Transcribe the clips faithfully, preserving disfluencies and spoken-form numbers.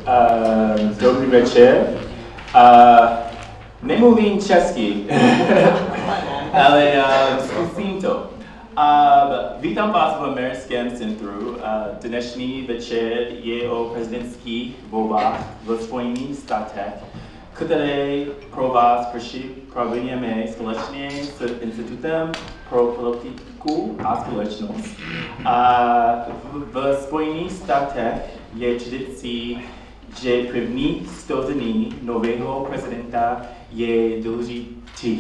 Uh, dobrý večer. Uh, nemluvím česky, ale uh, zkusím to. Uh, vítám vás v Americkém centru. Uh, dnešní večer je o prezidentských volbách v Spojených státech, které pro vás připravujeme společně s Institutem pro politiku a společnost. Uh, v, v Spojených státech je tradicí, že první sto dní nového prezidenta je důležitý.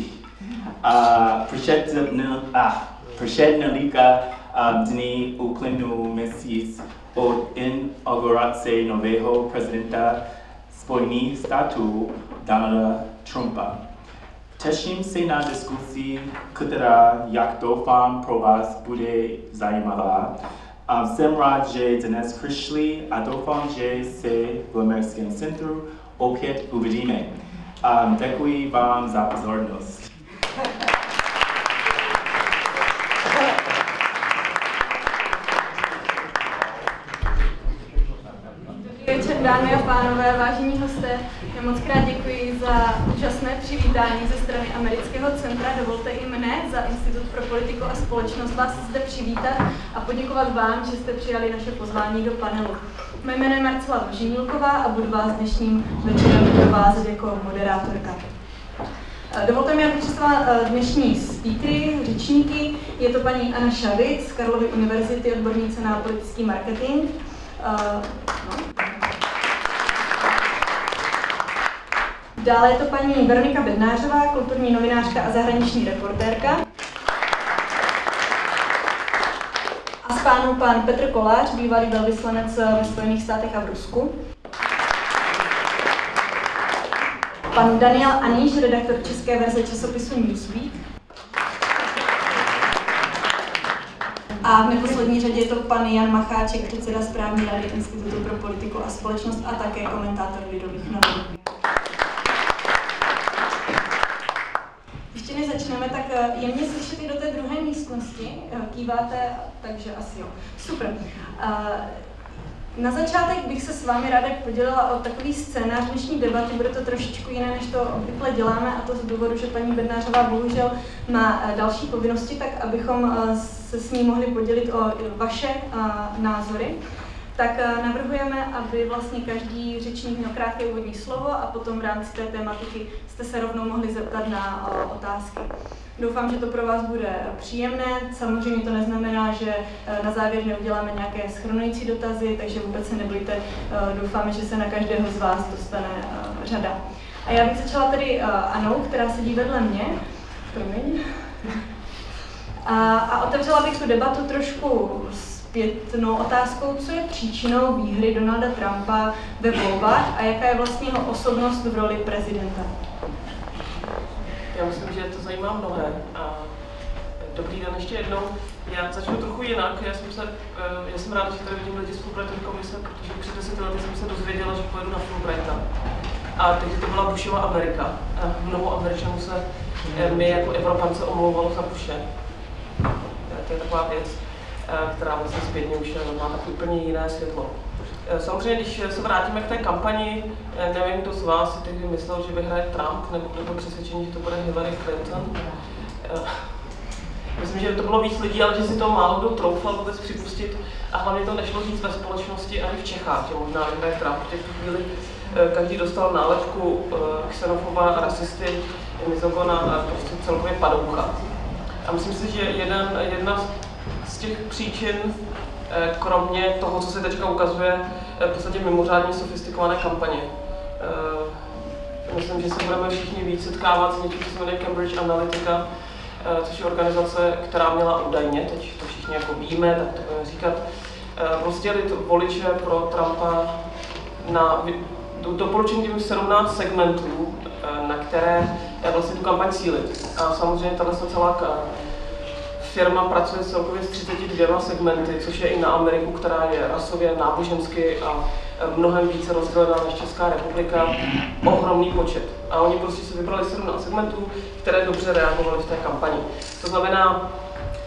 Před dny uplynu měsíc od inaugurace nového prezidenta Spojených států Donalda Trumpa. Těším se na diskusi, která, jak doufám, pro vás bude zajímavá. Um, jsem rád, že dnes přišli a doufám, že se v Americkém centru opět uvidíme. Um, děkuji vám za pozornost. Dobrý večer, dámy a pánové, vážení hosté. Já moc krát děkuji za úžasné přivítání ze strany Amerického centra. Dovolte i mne za Institut pro politiku a společnost vás zde přivítat a poděkovat vám, že jste přijali naše pozvání do panelu. Mé jméno je Marcela Vožinilková a budu vás dnešním večerem doprovázet jako moderátorka. Dovolte mi, abych představila dnešní speakery, řečníky. Je to paní Anna Šavic z Karlovy univerzity, odbornice na politický marketing. Uh, no. Dále je to paní Veronika Bednářová, kulturní novinářka a zahraniční reportérka. A s pánou pan Petr Kolář, bývalý velvyslanec ve Spojených státech a v Rusku. Pan Daniel Aníš, redaktor české verze časopisu Newsweek. A v neposlední řadě je to pan Jan Macháček, předseda správní rady Institutu pro politiku a společnost a také komentátor Lidových novin. Ještě než začneme, tak je mě slyšet i do té druhé místnosti. Kýváte, takže asi jo. Super. Na začátek bych se s vámi ráda podělila o takový scénář dnešní debaty. Bude to trošičku jiné, než to obvykle děláme, a to z důvodu, že paní Bednářová bohužel má další povinnosti, tak abychom se s ní mohli podělit o vaše názory. Tak navrhujeme, aby vlastně každý řečník měl krátké úvodní slovo a potom v rámci té tematiky jste se rovnou mohli zeptat na otázky. Doufám, že to pro vás bude příjemné. Samozřejmě to neznamená, že na závěr neuděláme nějaké shrnující dotazy, takže vůbec se nebojte. Doufáme, že se na každého z vás dostane řada. A já bych začala tedy Anou, která sedí vedle mě. Promiň. A, a otevřela bych tu debatu trošku zpětnou otázkou, co je příčinou výhry Donalda Trumpa ve volbách a jaká je vlastně jeho osobnost v roli prezidenta. Já myslím, že to zajímá mnohé. A dobrý den ještě jednou. Já začnu trochu jinak. Já jsem, se, já jsem ráda, že tady vidím lidi z Fulbrightovy komise, protože před deseti lety jsem se dozvěděla, že pojedu na Fulbrighta. A tehdy to byla Bushova Amerika. A mnoho Američanů se my jako Evropance omlouvalo za Bushe. To je taková věc, která vlastně zpětně už má takový úplně jiné světlo. Samozřejmě, když se vrátíme k té kampani, nevím, kdo z vás si tehdy myslel, že vyhraje Trump, nebo byl přesvědčení, že to bude Hillary Clinton. Myslím, že to bylo víc lidí, ale že si to málo kdo troufal vůbec připustit. A hlavně to nešlo říct ve společnosti ani v Čechách, že možná vyhraje Trump. V těch chvíli každý dostal nálepku xenofoba, rasisty, mizogona a prostě celkově padoucha. A myslím si, že jeden, jedna z těch příčin, kromě toho, co se teďka ukazuje, v podstatě mimořádně sofistikované kampaně. Myslím, že se budeme všichni víc setkávat s něčím, co se jmenuje Cambridge Analytica, což je organizace, která měla údajně, teď to všichni jako víme, tak to budeme říkat, rozdělit voliče pro Trumpa na doporučení sedmnáct segmentů, na které vlastně tu kampaň cílit. A samozřejmě tato celá firma pracuje celkově s třiceti dvěma segmenty, což je i na Ameriku, která je rasově, nábožensky a mnohem více rozdělená než Česká republika, ohromný počet. A oni prostě si vybrali sedmnáct segmentů, které dobře reagovaly v té kampani. To znamená,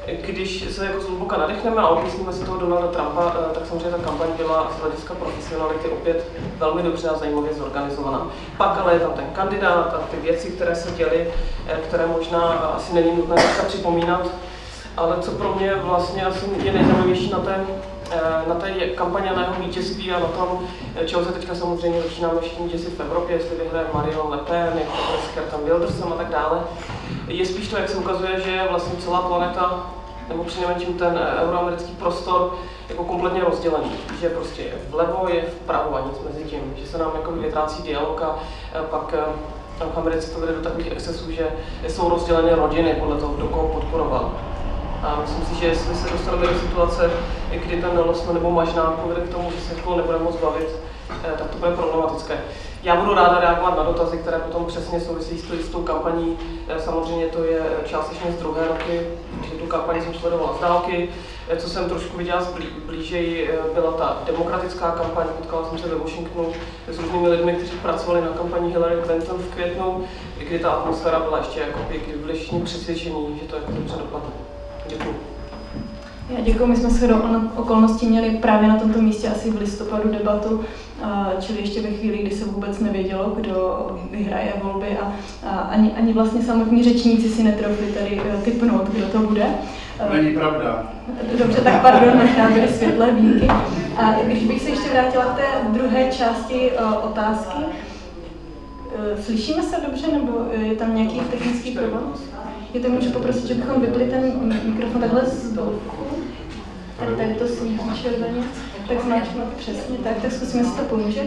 když se jako zhluboka nadechneme a obmyslíme si toho Donalda Trumpa, tak samozřejmě ta kampaň byla z hlediska profesionality opět velmi dobře a zajímavě zorganizovaná. Pak ale je tam ten kandidát a ty věci, které se děly, které možná asi není nutné dneska připomínat, ale co pro mě vlastně asi je nejzajímavější na té, na té kampaně, na jeho vítězství a na tom, čeho se teďka samozřejmě začínáme všichni děsit v Evropě, jestli vyhraje Marine Le Pen, jak to bude s Gertem Wildersem a tak dále, je spíš to, jak se ukazuje, že je vlastně celá planeta, nebo přinejmenším ten euroamerický prostor, jako kompletně rozdělený. Že prostě je vlevo, je vpravo a nic mezi tím. Že se nám jako vytrácí dialog a pak v Americe to vede do takových excesů, že jsou rozděleny rodiny podle toho, kdo koho podporoval. A myslím si, že jestli se dostaneme do situace, kdy ten losno nebo možná povede k tomu, že se jako nebude moc bavit, tak to bude problematické. Já budu ráda reagovat na dotazy, které potom přesně souvisí s tou kampaní. Samozřejmě to je částečně z druhé roky, že tu kampaní jsem sledovala z dálky. Co jsem trošku viděla blížej, byla ta demokratická kampaň. Potkala jsem se ve Washingtonu s různými lidmi, kteří pracovali na kampani Hillary Clinton v květnu, kdy ta atmosféra byla ještě jako kdy byli všichni přesvědčení, že to jako dobře dopadne. Děkuji. Já děkuji, my jsme shodou okolností měli právě na tomto místě asi v listopadu debatu, čili ještě ve chvíli, kdy se vůbec nevědělo, kdo vyhraje volby a ani, ani vlastně samotní řečníci si netrofli tady tipnout, kdo to bude. Není pravda. Dobře, tak pardon, možná byly světlé výjimky. A když bych se ještě vrátila k té druhé části otázky, slyšíme se dobře, nebo je tam nějaký technický problém? Je to můžu poprosit, že bychom vypli ten mikrofon takhle z boku. Tak tady to svítí červeně. Tak zmáčknu přesně tak, tak zkusíme, jestli to pomůže.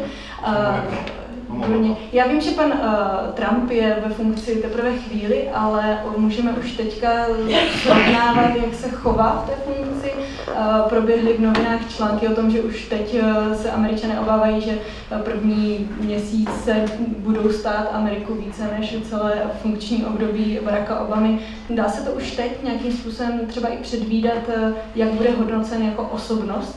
Uh, Já vím, že pan uh, Trump je ve funkci teprve chvíli, ale můžeme už teďka srovnávat, jak se chová v té funkci. Uh, proběhly v novinách články o tom, že už teď uh, se Američané obávají, že uh, první měsíce budou stát Ameriku více než celé funkční období Baracka Obamy. Dá se to už teď nějakým způsobem třeba i předvídat, uh, jak bude hodnocen jako osobnost?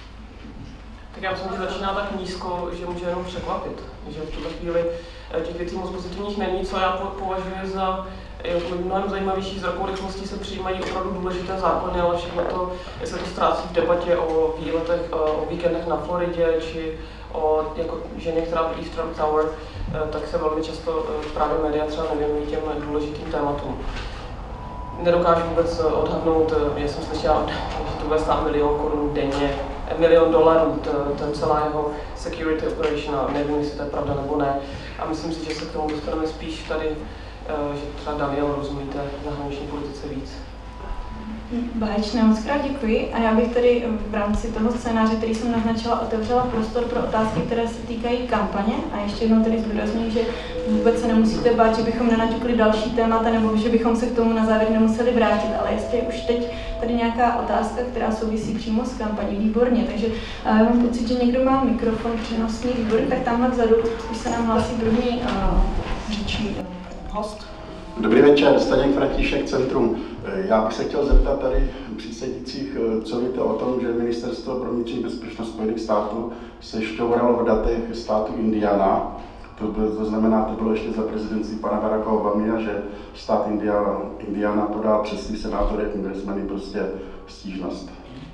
Tak já myslím, že začíná tak nízko, že může jenom překvapit. Že v tuto chvíli těch věcí moc pozitivních není, co já považuji za mnohem zajímavější. S velkou rychlostí se přijímají opravdu důležité zákony, ale všechno to se to ztrácí v debatě o výletech, o víkendech na Floridě, či o jako ženě, která v East Trump Tower, tak se velmi často právě média třeba nevěnují těm důležitým tématům. Nedokážu vůbec odhadnout, já jsem slyšela, že to bude stát milion korun denně, milion dolarů, ten celá jeho security operation, a nevím, jestli to je pravda nebo ne. A myslím si, že se k tomu dostaneme spíš tady, že třeba Daniel rozumí té zahraniční politice víc. Báječné, moc krát děkuji. A já bych tady v rámci toho scénáře, který jsem naznačila, otevřela prostor pro otázky, které se týkají kampaně. A ještě jednou tady zdůrazňuji, že vůbec se nemusíte bát, že bychom nenaťukli další témata, nebo že bychom se k tomu na závěr nemuseli vrátit. Ale jestli už teď tady nějaká otázka, která souvisí přímo s kampaní, výborně. Takže já mám pocit, že někdo má mikrofon přenosný, výborně, tak tamhle vzadu už se nám hlásí druhý uh, řečník, host. Dobrý večer, Staněk František, Centrum. Já bych se chtěl zeptat tady přísedících, co víte o tom, že Ministerstvo pro vnitřní bezpečnost Spojených států se šťouralo v datech státu Indiana. To, bylo, to znamená, to bylo ještě za prezidentství pana Baracka Obamy, a že stát Indiana, Indiana podal přes svý senátory a kongresmeny prostě stížnost.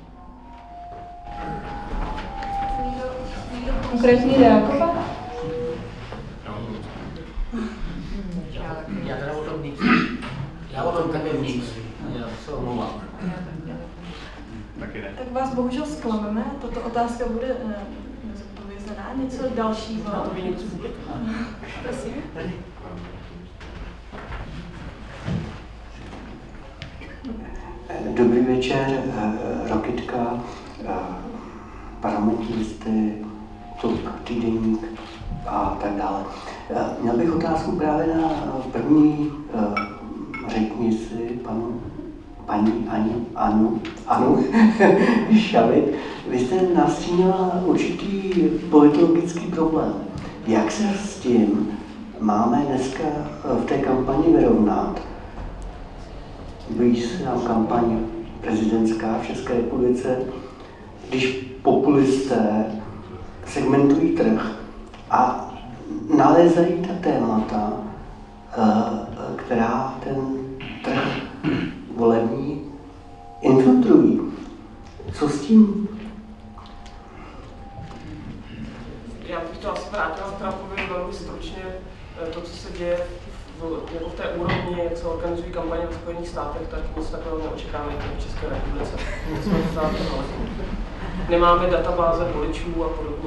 Konkrétní reagovat? Já teda o tom nic. Já o tom také nic. Já se omlouvám. Tak vás bohužel zklameme, tato otázka bude nezodpovězená. Něco dalšího? Na to ví něco. Prosím. Dobrý večer, Rokitka, parlamentní listy, Tuk, týdeník a tak dále. Měl bych otázku právě na první řečnici, panu, paní Anu, Anu, Anu Šavit. Vy jste nastínila určitý politologický problém. Jak se s tím máme dneska v té kampani vyrovnat? Blíží se nám kampaň prezidentská v České republice, když populisté segmentují trh a nalézají ta témata, která ten trh volební infiltrují. Co s tím? Já bych to asi vrátila k Trumpovi velmi stručně. To, co se děje v, jako v té úrovni, jak se organizují kampaně ve Spojených státech, tak nic takového neočekáváme v České republice. Nemáme databáze voličů a podobně.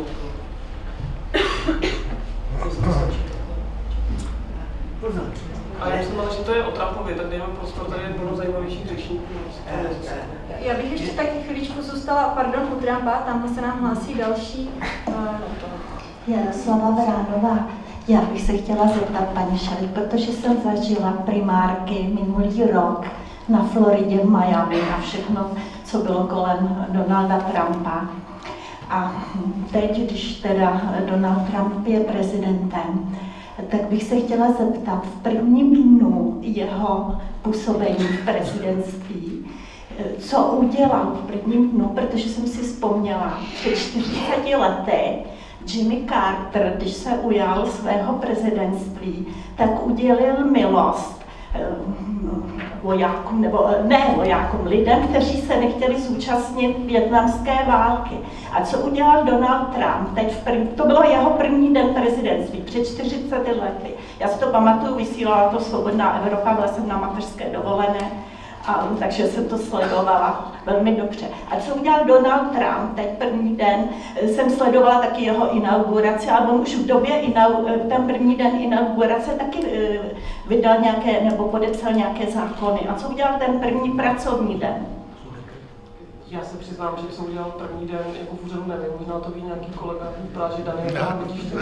A já jsem že to je o Trumpovi, tak dejme prostor, tady je plno zajímavějších řečníků. Já bych ještě taky chvíličku zůstala, pardon, u Trumpa, tamhle se nám hlásí další. Jaroslava Vránová. Já bych se chtěla zeptat paní Šeli, protože jsem zažila primárky minulý rok na Floridě, v Miami a všechno, co bylo kolem Donalda Trumpa. A teď, když teda Donald Trump je prezidentem, tak bych se chtěla zeptat v prvním dnu jeho působení v prezidentství, co udělal v prvním dnu, protože jsem si vzpomněla, před čtyřiceti lety Jimmy Carter, když se ujal svého prezidentství, tak udělil milost vojákům, nebo ne vojákům, lidem, kteří se nechtěli zúčastnit vietnamské války. A co udělal Donald Trump? Teď v první, to bylo jeho první den prezidentství, před čtyřiceti lety. Já si to pamatuju, vysílala to Svobodná Evropa, byla jsem na mateřské dovolené, a, takže jsem to sledovala velmi dobře. A co udělal Donald Trump? Teď první den jsem sledovala taky jeho inauguraci, ale on už v době, ten první den inaugurace taky vydal nějaké, nebo podepsal nějaké zákony. A co udělal ten první pracovní den? Já se přiznám, že jsem udělal první den jako v úřadu, nevím, možná to ví nějaký kolega v Praze, Daniel, vidíš to?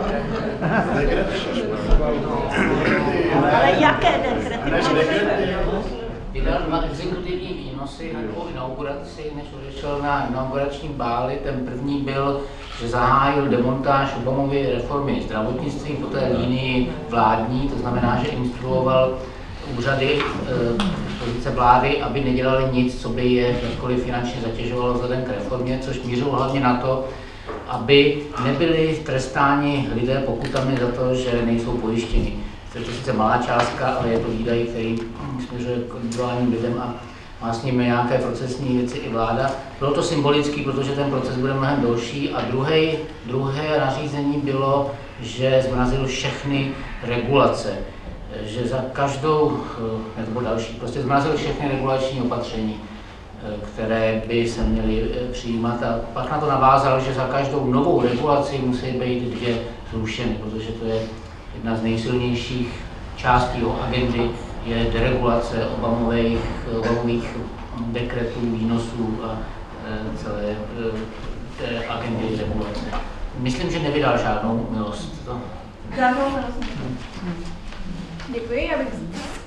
Ale jaké dekrety? Vydal dva exekutivní výnosy na tu inauguraci, než odešel na inaugurační báli. Ten první byl, že zahájil demontáž Obamovy reformy zdravotnictví po té línii vládní, to znamená, že instruoval úřady z pozice vlády, aby nedělali nic, co by je jakkoliv finančně zatěžovalo vzhledem k reformě, což mířilo hlavně na to, aby nebyli trestáni lidé pokutami za to, že nejsou pojištěni. To je to sice malá částka, ale je to výdaj, který směřuje k individuálním lidem a má s nimi nějaké procesní věci i vláda. Bylo to symbolický, protože ten proces bude mnohem delší. A druhé, druhé nařízení bylo, že zmrazil všechny regulace. Že za každou, nebo další, prostě zmrazil všechny regulační opatření, které by se měly přijímat. A pak na to navázal, že za každou novou regulaci musí být dvě zrušeny, protože to je jedna z nejsilnějších částí jeho agendy, je deregulace Obamových, Obamových dekretů, výnosů a celé té agendy regulace. Myslím, že nevydal žádnou milost. To... Žádnou milost. Děkuji, já bych...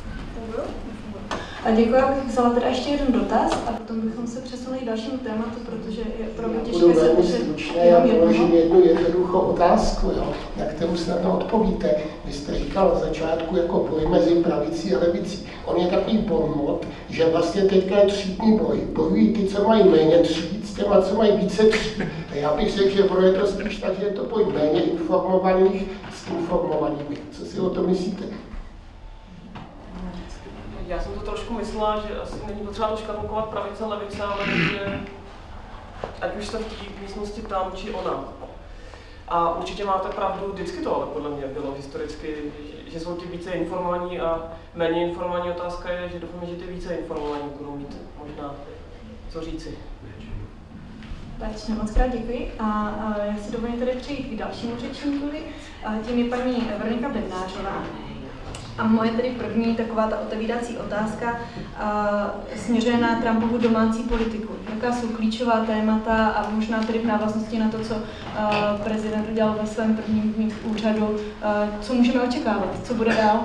A děkuji, abych vzala teda ještě jeden dotaz a potom bychom se přesunuli k dalšímu tématu, protože je opravdu těžké. Budu velmi stručné, já položím jednu jednoduchou otázku, jo, na kterou snadno odpovíte. Vy jste říkal na začátku jako boj mezi pravicí a levicí. On je takový bonmot, že vlastně teďka je třídní boj. Bojují ty, co mají méně tříd, s těma, co mají více tříd. A já bych řekl, že pro je to spíš tak, že je to boj méně informovaných s informovanými. Co si o to myslíte? Já jsem to trošku myslela, že asi není potřeba to škatulkovat pravice, levice, ale že ať už jste v té místnosti tam, či ona. A určitě máte pravdu, vždycky to ale podle mě bylo historicky, že, že jsou ti více informovaní a méně informovaní. Otázka je, že doufám, že ty více informovaní budou mít možná co říci. Takže moc krát děkuji a, a já si dovolím tady přejít k dalšímu řečníkovi. Tím je paní Veronika Bednářová. A moje tedy první taková ta otevírací otázka a, směřuje na Trumpovu domácí politiku. Jaká jsou klíčová témata a možná tedy v návaznosti na to, co a, prezident udělal ve svém prvním dní v úřadu, a, co můžeme očekávat, co bude dál?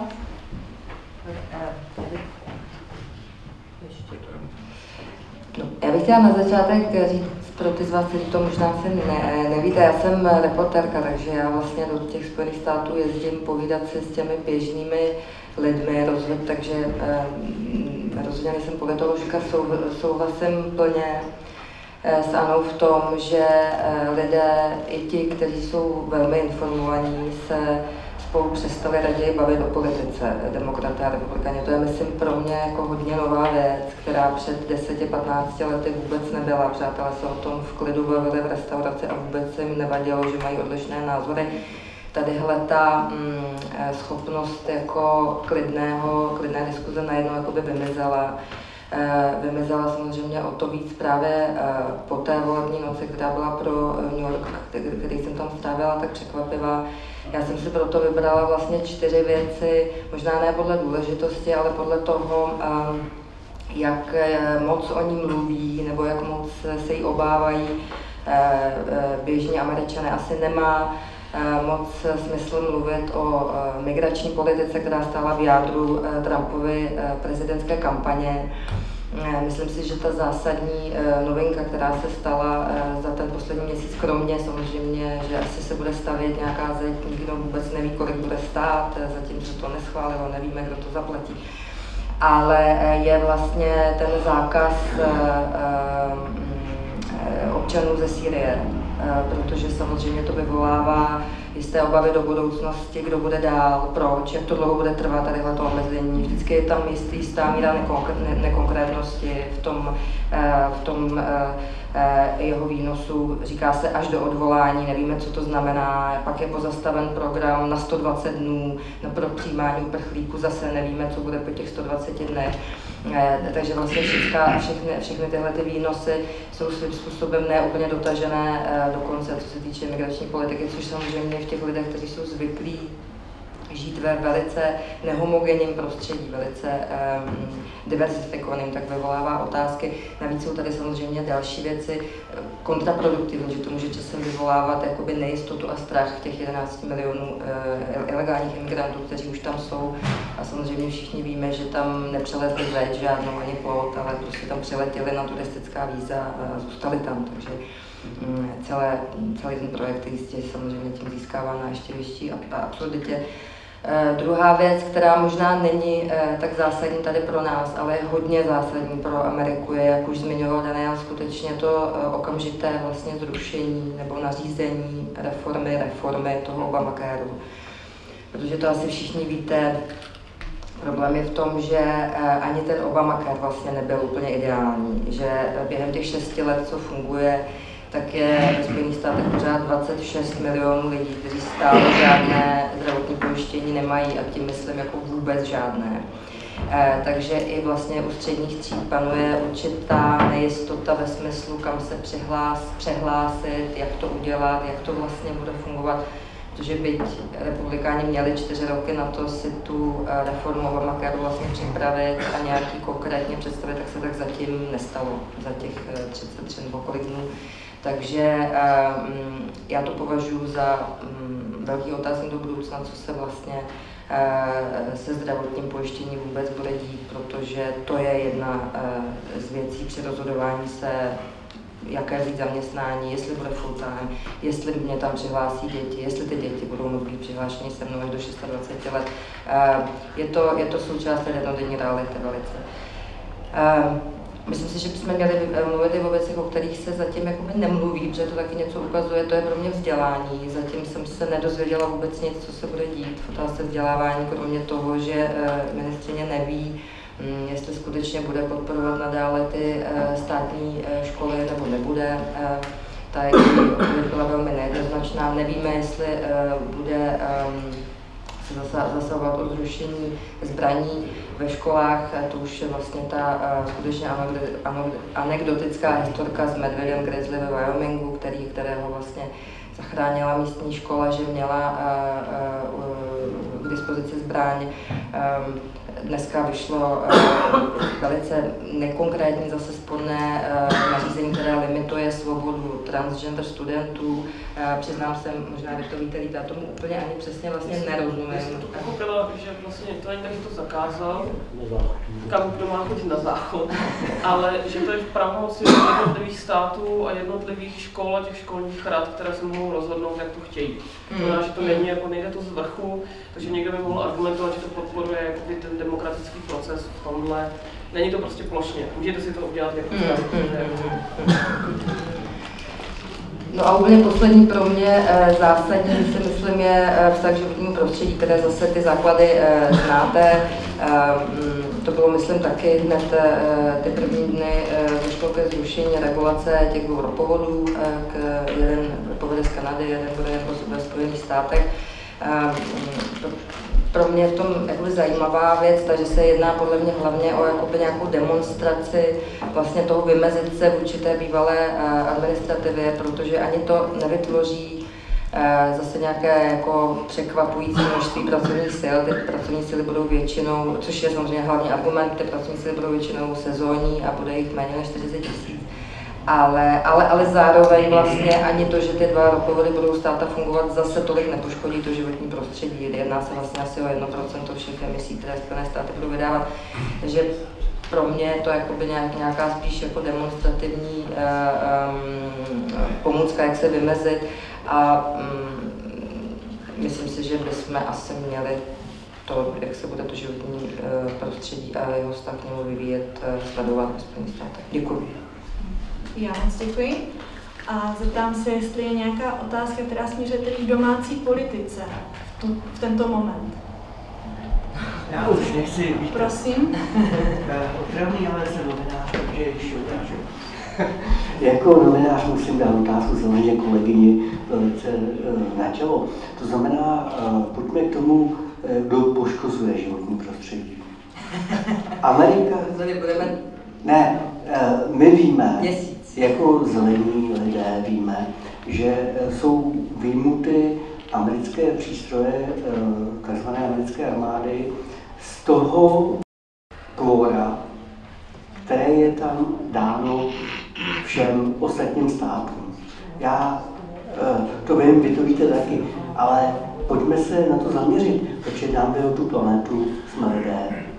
No, já bych chtěla na začátek říct pro ty z vás, kteří to možná se ne, nevíte, já jsem reportérka, takže já vlastně do těch Spojených států jezdím povídat si s těmi běžnými lidmi, rozvod, takže eh, rozhodně nejsem povětoložka, sou, souhlasím plně eh, s Anou v tom, že eh, lidé, i ti, kteří jsou velmi informovaní, se spolu přestali raději bavit o politice, demokraté a republikáni. To je, myslím, pro mě jako hodně nová věc, která před deseti patnácti lety vůbec nebyla. Přátelé se o tom v klidu bavili v restauraci a vůbec jim nevadilo, že mají odlišné názory. Tadyhle ta mm, schopnost jako klidného, klidné diskuze najednou jakoby vymizela. Vymizela samozřejmě o to víc právě po té volební noci, která byla pro New York, který jsem tam strávila, tak překvapivá. Já jsem si proto vybrala vlastně čtyři věci, možná ne podle důležitosti, ale podle toho, jak moc o ní mluví, nebo jak moc se jí obávají běžní Američané. Asi nemá moc smysl mluvit o migrační politice, která stála v jádru Trumpovy prezidentské kampaně. Myslím si, že ta zásadní novinka, která se stala za ten poslední měsíc, kromě samozřejmě, že asi se bude stavět nějaká zeď, nikdo vůbec neví, kolik bude stát, zatím se to neschválilo, nevíme, kdo to zaplatí. Ale je vlastně ten zákaz občanů ze Sýrie, protože samozřejmě to vyvolává jisté obavy do budoucnosti, kdo bude dál, proč, jak to dlouho bude trvat tadyhle to omezení. Vždycky je tam jistý, jistá míra nekonkrétnosti v tom, v tom jeho výnosu. Říká se až do odvolání, nevíme, co to znamená. Pak je pozastaven program na sto dvacet dnů pro přijímání uprchlíků, zase nevíme, co bude po těch sto dvaceti dnech. Takže vlastně všechna, všechny, všechny tyhle ty výnosy jsou svým způsobem neúplně dotažené do konce, co se týče migrační politiky, což samozřejmě v těch lidech, kteří jsou zvyklí žít ve velice nehomogenním prostředí, velice um, diversifikovaným, tak vyvolává otázky. Navíc jsou tady samozřejmě další věci kontraproduktivní, že to může časem vyvolávat jakoby nejistotu a strach těch jedenácti milionů uh, ilegálních imigrantů, kteří už tam jsou. A samozřejmě všichni víme, že tam nepřelezli zeď žádnou ani plot, ale prostě tam přiletěli na turistická víza a zůstali tam. Takže um, celé, celý ten projekt jistě samozřejmě tím získává na ještě vyšší absurditě. Uh, druhá věc, která možná není uh, tak zásadní tady pro nás, ale je hodně zásadní pro Ameriku, je, jak už zmiňoval Daniel, skutečně to uh, okamžité vlastně zrušení nebo nařízení reformy, reformy toho Obamacareu. Protože to asi všichni víte, problém je v tom, že uh, ani ten Obamacare vlastně nebyl úplně ideální, že během těch šesti let, co funguje, tak je ve Spojených státech pořád dvacet šest milionů lidí, kteří stále žádné zdravotní pojištění nemají, a tím myslím jako vůbec žádné. E, takže i vlastně u středních tříd panuje určitá nejistota ve smyslu, kam se přihlás, přehlásit, jak to udělat, jak to vlastně bude fungovat. Protože byť republikáni měli čtyři roky na to si tu reformu Obamacareu vlastně připravit a nějaký konkrétně představit, tak se tak zatím nestalo za těch třicet tři nebo kolik dnů. Takže um, já to považuji za um, velký otázek do budoucna, co se vlastně uh, se zdravotním pojištěním vůbec bude dít, protože to je jedna uh, z věcí při rozhodování se, jaké vzít zaměstnání, jestli bude full time, jestli mě tam přihlásí děti, jestli ty děti budou moct být přihlášeny se mnou až do dvaceti šesti let. Uh, je, to, je to součást té jednodenní reality velice. Uh, Myslím si, že bychom měli mluvit i o věcech, o kterých se zatím jakoby nemluví, protože to taky něco ukazuje, to je pro mě vzdělání. Zatím jsem se nedozvěděla vůbec nic, co se bude dít v otázce vzdělávání, kromě toho, že ministryně neví, jestli skutečně bude podporovat nadále ty státní školy nebo nebude. Ta odpověď byla velmi nejednoznačná. Nevíme, jestli bude se zasahovat o zrušení zbraní ve školách. To už je vlastně ta uh, skutečně anekdotická historka s medvědem grizzly ve Wyomingu, který, kterého vlastně zachránila místní škola, že měla uh, uh, k dispozici zbraň. Um, Dneska vyšlo uh, velice nekonkrétní, zase sporné uh, nařízení, které limituje svobodu transgender studentů. Uh, přiznám se, možná vy to víte líp, já tomu úplně ani přesně vlastně nerozumím. Já jsem to pochopila, že vlastně to ani tak, že to zakázal, kam kdo má chodit na záchod, ale že to je v pravomoci jednotlivých států a jednotlivých škol a těch školních rad, které se mohou rozhodnout, jak to chtějí. To znamená, že to není, jako nejde to z vrchu, takže někdo by mohl argumentovat, že to podporuje jakoby ten demokratický proces v tomhle. Není to prostě plošně. Můžete si to udělat jako mm, mm, No a úplně poslední pro mě e, zásadní si myslím je e, vztah k životnímu prostředí, které zase ty základy e, znáte. E, to bylo myslím taky hned e, ty první dny e, došlo ke zrušení regulace těch dvou ropovodů, e, k, jeden povede z Kanady, jeden bude ve Spojených státech. E, pro mě je v tom jakoby zajímavá věc, takže se jedná podle mě hlavně o jakoby nějakou demonstraci vlastně toho vymezit se vůči té bývalé administrativě, protože ani to nevytvoří zase nějaké jako překvapující množství pracovních sil. Ty pracovní síly budou většinou, což je samozřejmě hlavní argument, ty pracovní síly budou většinou sezónní a bude jich méně než čtyřicet tisíc. Ale, ale, ale zároveň vlastně ani to, že ty dva ropovody budou stát a fungovat, zase tolik nepoškodí to životní prostředí. Jedná se vlastně asi o jedno procento všech emisí, které Spojené státy budou vydávat. Takže pro mě je to jakoby nějak, nějaká spíš jako demonstrativní uh, um, pomůcka, jak se vymezit. A um, myslím si, že bychom asi měli to, jak se bude to životní uh, prostředí a jeho vztah k němu vyvíjet, uh, sledovat ve Spojených státech. Děkuji. Já moc děkuji. A zeptám se, jestli je nějaká otázka, která směřuje tedy k domácí politice v, tu, v tento moment. Já už nechci být. Prosím. Otravný, ale jsem novinář, takže ještě otázku. Jako novinář musím dát otázku samozřejmě kolegyni velice na čelo. To znamená, pojďme k tomu, kdo poškozuje životní prostředí. Amerika... Ne, my víme, jako zelení lidé víme, že jsou vyjmuty americké přístroje, takzvané americké armády, z toho kvóra, které je tam dáno všem ostatním státům. Já to vím, vy to víte taky, ale pojďme se na to zaměřit, protože nám jde o tu planetu, jsme lidé.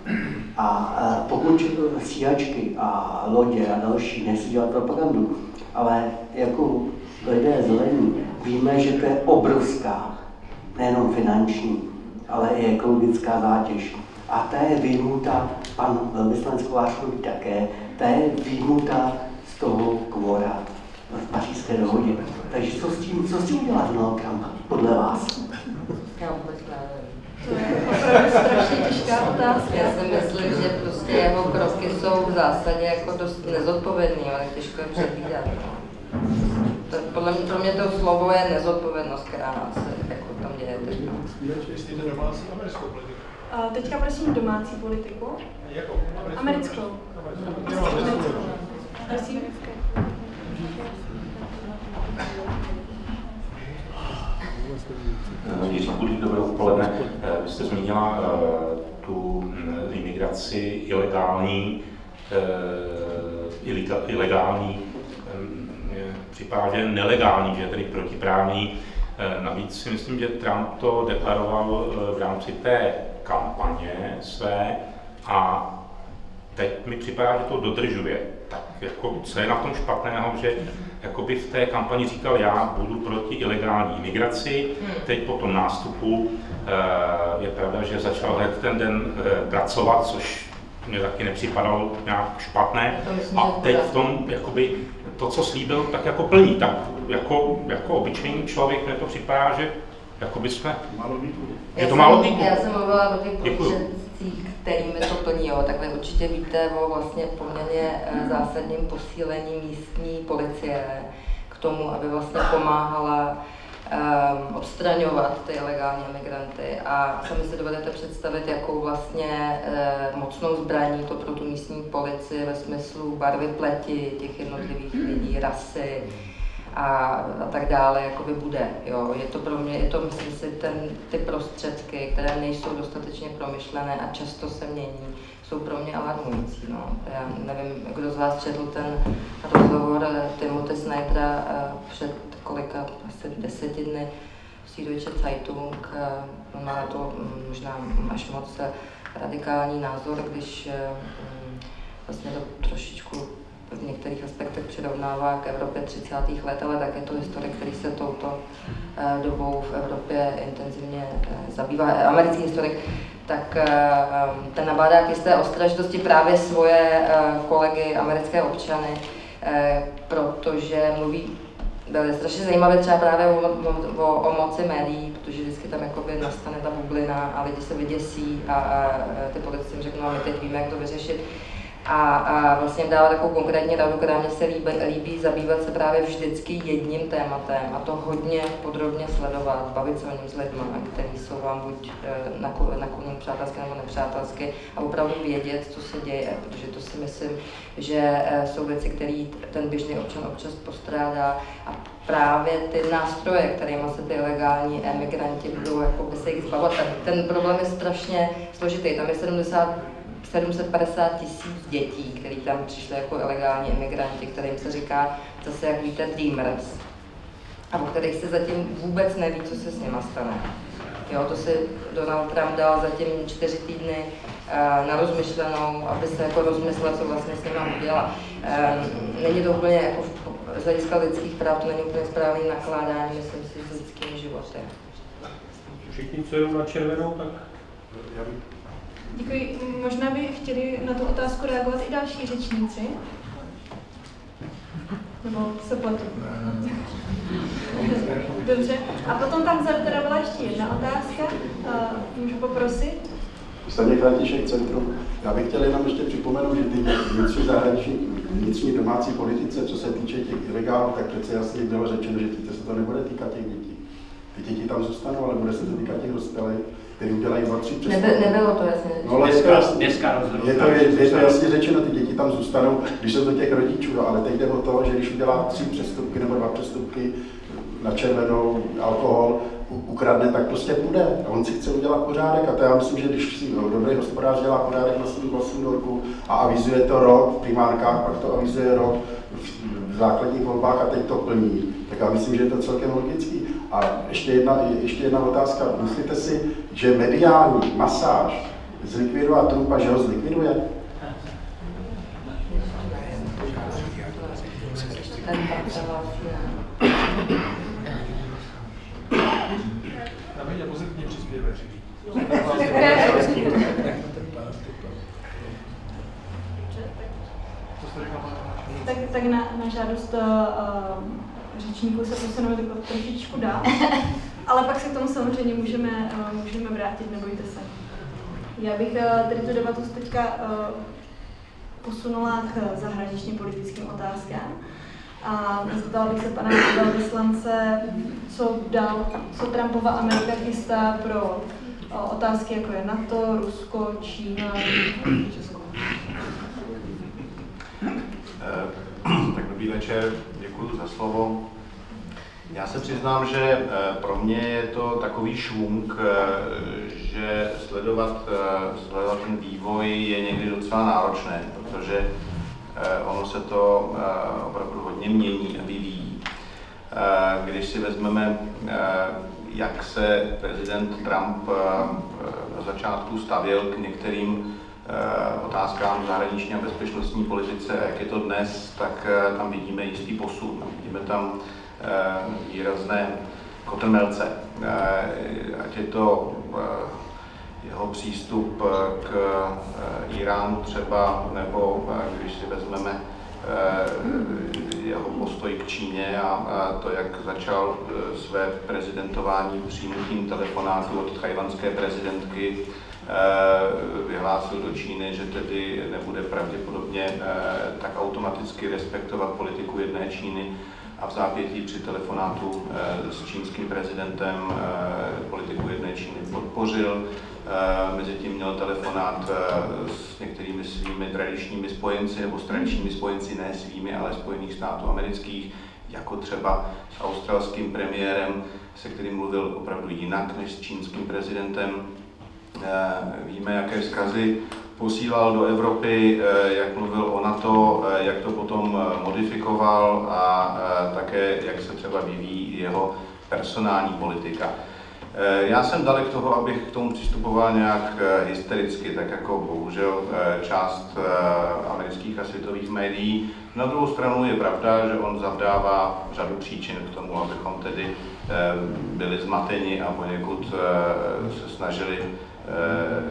A pokud stíhačky a lodě a další, nechci dělat propagandu, ale jako lidé zelení víme, že to je obrovská, nejenom finanční, ale i ekologická zátěž. A ta je vyjmuta, pan velvyslanec Kolář mluví také, ta je vyjmuta z toho kvóra v Pařížské dohodě. Takže co s tím, co s tím udělá Donald Trump, podle vás? Já vůbec nevím. To je opravdu strašně těžká otázka. Já si myslím, že prostě jeho kroky jsou v zásadě jako dost nezodpovědný, ale těžko je předvídat. To, podle mě, pro mě to slovo je nezodpovědnost, která nás jako tam děje teď. Jestli jde domácí americkou politiku. Uh, teďka prosím domácí politiku. Jakou? Americkou. Americkou. Prosím. Jiří Kulík, dobré odpoledne. Vy jste zmínila uh, tu imigraci ilegální, uh, ilegální, um, připadá, že nelegální, že je tedy protiprávní. Uh, navíc si myslím, že Trump to deklaroval uh, v rámci té kampaně své a teď mi připadá, že to dodržuje. Tak jako, co je na tom špatného, že jakoby v té kampani říkal, já budu proti ilegální imigraci, teď po tom nástupu je pravda, že začal hned ten den pracovat, což mě taky nepřipadalo nějak špatné. A teď v tom, jakoby, to, co slíbil, tak jako plní. Tak jako, jako obyčejný člověk mě to připadá, že jakoby jsme, že to má logiku. Já jsem mluvila o těch prostředcích, kterými to plní, jo. Takhle určitě víte o vlastně poměrně zásadním posílení místní policie k tomu, aby vlastně pomáhala um, odstraňovat ty ilegální migranty. A sami si dovedete představit, jakou vlastně uh, mocnou zbraní to pro tu místní policii ve smyslu barvy pleti těch jednotlivých lidí, rasy a, a tak dále, jakoby bude. Jo. Je to pro mě, je to, myslím si, ten, ty prostředky, které nejsou dostatečně promyšlené a často se mění, jsou pro mě alarmující. No. Já nevím, kdo z vás četl ten rozhovor Timothy Snydera před kolika, asi deseti dny v Süddeutsche Zeitung. On má to možná až moc radikální názor, když vlastně to trošičku v některých aspektech přirovnává k Evropě třicátých let, ale také to historik, který se touto dobou v Evropě intenzivně zabývá, americký historik, tak ten nabádá k jisté ostražitosti právě svoje kolegy, americké občany, protože mluví byly strašně zajímavé třeba právě o, o, o moci médií, protože vždycky tam jakoby nastane ta bublina a lidi se vyděsí a, a ty politici jim řeknou, a my teď víme, jak to vyřešit. A, a vlastně dává takovou konkrétní radu, která mě se líbí, líbí zabývat se právě vždycky jedním tématem a to hodně podrobně sledovat, bavit se o něm s lidmi, kteří jsou vám buď nakloněni přátelsky nebo nepřátelsky a opravdu vědět, co se děje, protože to si myslím, že jsou věci, které ten běžný občan občas postrádá a právě ty nástroje, kterými se ty ilegální emigranti budou jakoby se jich zbavovat. Ten, ten problém je strašně složitý, tam je sedm set padesát tisíc dětí, které tam přišly jako ilegální emigranti, kterým se říká zase, jak víte, dreamers, a o kterých se zatím vůbec neví, co se s nima stane. Jo, to si Donald Trump dal zatím čtyři týdny uh, na rozmyšlenou, aby se jako rozmyslel, co vlastně s nima udělá. Uh, není to úplně jako z hlediska lidských práv, to není úplně správný nakládání, myslím si, s lidskými životy. Všichni, co jdou na červenou, tak já bych... Děkuji. Možná by chtěli na tu otázku reagovat i další řečníci? Nebo se pletu? Dobře. A potom tam vzadu teda byla ještě jedna otázka. Uh, můžu poprosit? Staněk František, Centrum. Já bych chtěl jenom ještě připomenout, že ty vnitřní zahraniční, vnitřní domácí politice, co se týče těch ilegálů, tak přece jasně bylo řečeno, že se to nebude týkat těch dětí. Ty děti tam zůstanou, ale bude se to týkat těch dospělých, který udělají dva, tři přestupky. Nebe, nebylo to jasně. No, dneska, dneska je, to, je, je to jasně řečeno, ty děti tam zůstanou, když jsou to těch rodičů, no, ale teď jde o to, že když udělá tři přestupky nebo dva přestupky na červenou, alkohol, ukradne, tak prostě půjde. A on si chce udělat pořádek a to já myslím, že když si no, dobrý hospodář dělá pořádek na svým vlastním dvorku a avizuje to rok v primárkách, pak to avizuje rok v základních volbách a teď to plní, tak já myslím, že je to celkem logický. A ještě jedna, ještě jedna otázka. Myslíte si, že mediální masáž zlikvidovat Trumpa, že ho zlikviduje? Na mě pozitivně přispěje. Tak, tak na, na žádost uh, řečníků se posuneme trošičku dál, ale pak se k tomu samozřejmě můžeme, uh, můžeme vrátit, nebojte se. Já bych uh, tedy tu debatu teďka uh, posunula k zahraničně politickým otázkám. A zeptala bych se pana velvyslance, co dal, co Trumpova Amerika chystá pro uh, otázky, jako je NATO, Rusko, Čína, Česko. Tak dobrý večer, děkuji za slovo. Já se přiznám, že pro mě je to takový švung, že sledovat, sledovat ten vývoj je někdy docela náročné, protože ono se to opravdu hodně mění a vyvíjí. Když si vezmeme, jak se prezident Trump na začátku stavěl k některým otázkám zahraniční a bezpečnostní politice, jak je to dnes, tak tam vidíme jistý posun. Vidíme tam výrazné kotrmelce. Ať je to jeho přístup k Iránu třeba, nebo když si vezmeme jeho postoj k Číně a to, jak začal své prezidentování přijímutím telefonátu od tchajwanské prezidentky, vyhlásil do Číny, že tedy nebude pravděpodobně tak automaticky respektovat politiku jedné Číny a v zápětí při telefonátu s čínským prezidentem politiku jedné Číny podpořil. Mezitím měl telefonát s některými svými tradičními spojenci nebo s tradičními spojenci, ne svými, ale Spojených států amerických, jako třeba s australským premiérem, se kterým mluvil opravdu jinak než s čínským prezidentem. Víme, jaké vzkazy posílal do Evropy, jak mluvil o NATO, jak to potom modifikoval a také, jak se třeba vyvíjí jeho personální politika. Já jsem dalek toho, abych k tomu přistupoval nějak hystericky, tak jako bohužel část amerických a světových médií. Na druhou stranu je pravda, že on zavdává řadu příčin k tomu, abychom tedy byli zmateni a poněkud se snažili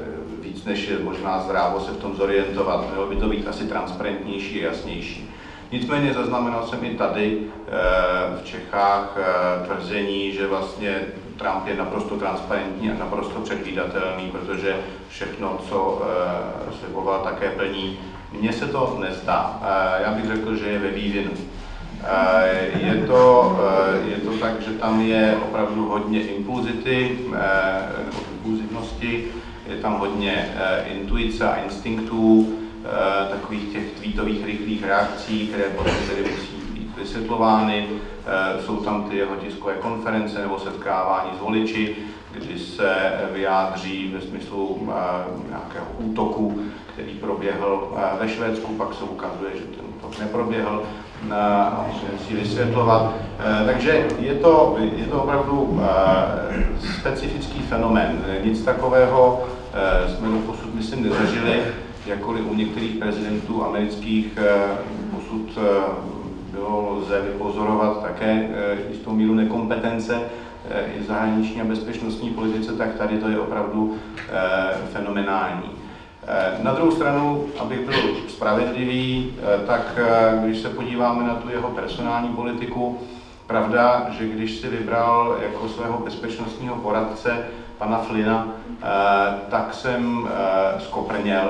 víc než je možná zdrávo se v tom zorientovat. Mělo by to být asi transparentnější a jasnější. Nicméně zaznamenal jsem i tady v Čechách tvrzení, že vlastně Trump je naprosto transparentní a naprosto předvídatelný, protože všechno, co sliboval, také plní. Mně se to nezdá. Já bych řekl, že je ve vývinu. Je to, je to tak, že tam je opravdu hodně impulzity, nebo impulzivnosti, je tam hodně intuice a instinktů, takových těch tweetových rychlých reakcí, které potom tedy musí být vysvětlovány. Jsou tam ty jeho tiskové konference nebo setkávání s voliči, kdy se vyjádří ve smyslu nějakého útoku, který proběhl ve Švédsku, pak se ukazuje, že ten útok neproběhl a musí vysvětlovat. Takže je to, je to opravdu specifický fenomén. Nic takového jsme doposud, myslím, nezažili, jakkoliv u některých prezidentů amerických posud bylo lze vypozorovat také jistou míru nekompetence i v zahraniční a bezpečnostní politice, tak tady to je opravdu fenomenální. Na druhou stranu, abych byl spravedlivý, tak když se podíváme na tu jeho personální politiku, pravda, že když si vybral jako svého bezpečnostního poradce pana Flynna, tak jsem skoprněl.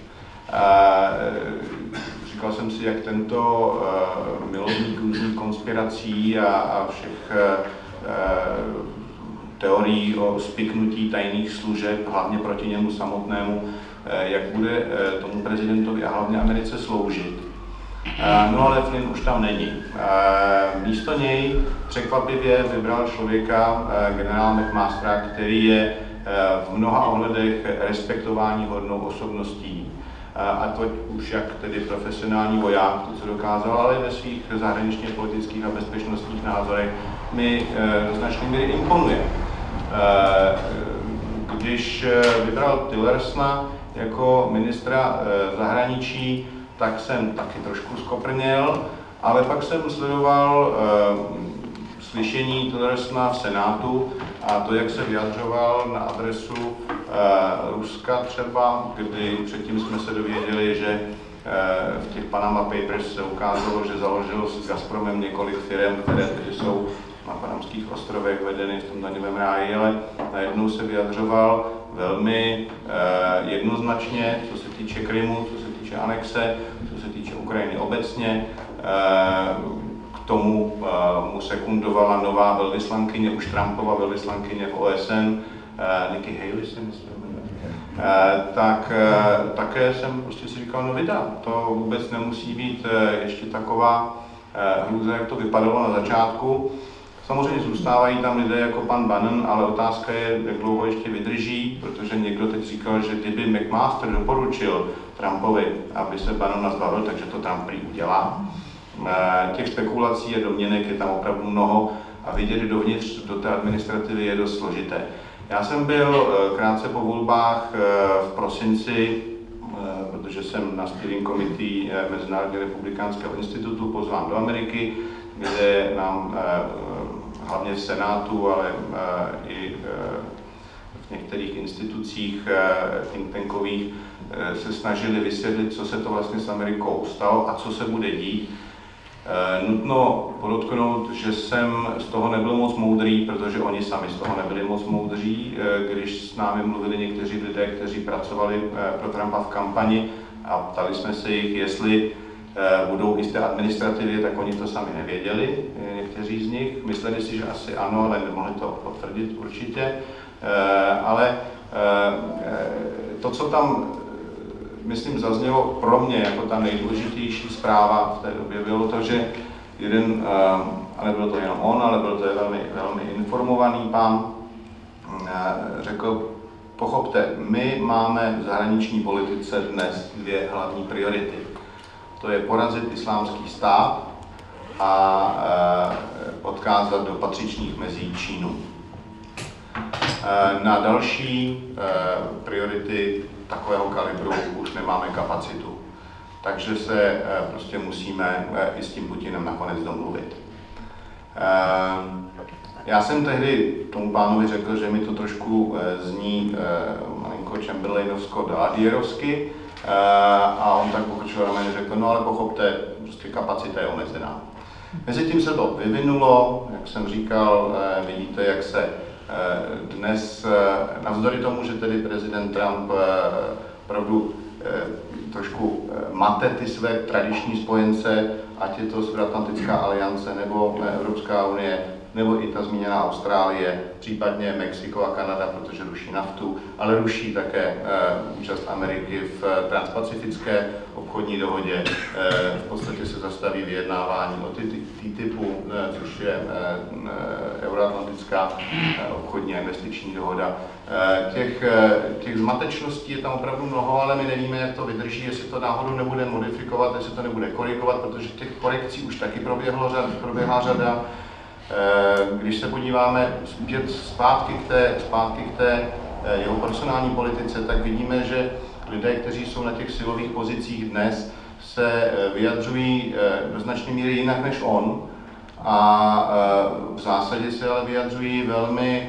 Říkal jsem si, jak tento milovník různých konspirací a, a všech teorií o spiknutí tajných služeb, hlavně proti němu samotnému, jak bude tomu prezidentovi a hlavně Americe sloužit. No ale Flynn už tam není. Místo něj překvapivě vybral člověka, generál McMastera, který je v mnoha ohledech respektování hodnou osobností. A to už jak tedy profesionální voják, to, co dokázal, ale ve svých zahraničně politických a bezpečnostních názorech mi do značné míry imponuje. Když vybral Tillersona jako ministra zahraničí, tak jsem taky trošku skoprněl, ale pak jsem sledoval slyšení Tillersona v Senátu a to, jak se vyjadřoval na adresu uh, Ruska třeba, kdy předtím jsme se dověděli, že uh, v těch Panama Papers se ukázalo, že založil s Gazpromem několik firm, které tedy jsou na Panamských ostrovech vedeny v tom daňovém ráji, ale najednou se vyjadřoval velmi uh, jednoznačně, co se týče Krymu, co se týče anexe, co se týče Ukrajiny obecně. Uh, K tomu uh, mu sekundovala nová velvyslankyně, už Trumpova velvyslankyně v O S N, uh, Nikki Haley se myslím. Uh, tak uh, také jsem prostě si říkal, no vida, to vůbec nemusí být uh, ještě taková uh, hrůza, jak to vypadalo na začátku. Samozřejmě zůstávají tam lidé jako pan Bannon, ale otázka je, jak dlouho ještě vydrží, protože někdo teď říkal, že kdyby McMaster doporučil Trumpovi, aby se Bannona zbavil, takže to Trump prý udělá. Těch spekulací a domněnek je tam opravdu mnoho a vidět dovnitř do té administrativy je dost složité. Já jsem byl krátce po volbách v prosinci, protože jsem na steering committee Mezinárodního republikánského institutu pozván do Ameriky, kde nám hlavně v Senátu, ale i v některých institucích think tankových se snažili vysvětlit, co se to vlastně s Amerikou stalo a co se bude dít. Nutno podotknout, že jsem z toho nebyl moc moudrý, protože oni sami z toho nebyli moc moudří, když s námi mluvili někteří lidé, kteří pracovali pro Trumpa v kampani a ptali jsme se jich, jestli budou i z té administrativy, tak oni to sami nevěděli, někteří z nich. Mysleli si, že asi ano, ale nemohli to potvrdit určitě. Ale to, co tam myslím, zaznělo pro mě jako ta nejdůležitější zpráva v té době, bylo to, že jeden, a nebyl to jenom on, ale byl to velmi, velmi informovaný pán, řekl, pochopte, my máme v zahraniční politice dnes dvě hlavní priority. To je porazit islámský stát a odkázat do patřičných mezí Čínu. Na další priority takového kalibru už nemáme kapacitu. Takže se prostě musíme i s tím Putinem nakonec domluvit. Já jsem tehdy tomu pánovi řekl, že mi to trošku zní malinko Chamberlainovsko-Dalladierovsky a on tak pokročil na mě, řekl, no ale pochopte, prostě kapacita je omezená. Mezitím se to vyvinulo, jak jsem říkal, vidíte, jak se dnes, navzdory tomu, že tedy prezident Trump opravdu trošku mate ty své tradiční spojence, ať je to Severoatlantická aliance nebo Evropská unie, nebo i ta zmíněná Austrálie, případně Mexiko a Kanada, protože ruší naftu, ale ruší také uh, účast Ameriky v transpacifické obchodní dohodě. Uh, v podstatě se zastaví vyjednávání o T T I P, uh, což je uh, Euroatlantická uh, obchodní a investiční dohoda. Uh, těch, uh, těch zmatečností je tam opravdu mnoho, ale my nevíme, jak to vydrží, jestli to náhodou nebude modifikovat, jestli to nebude korigovat, protože těch korekcí už taky proběhlo, proběhla řada. Když se podíváme zpátky k té, zpátky k té jeho personální politice, tak vidíme, že lidé, kteří jsou na těch silových pozicích dnes, se vyjadřují do značné míry jinak než on a v zásadě se ale vyjadřují velmi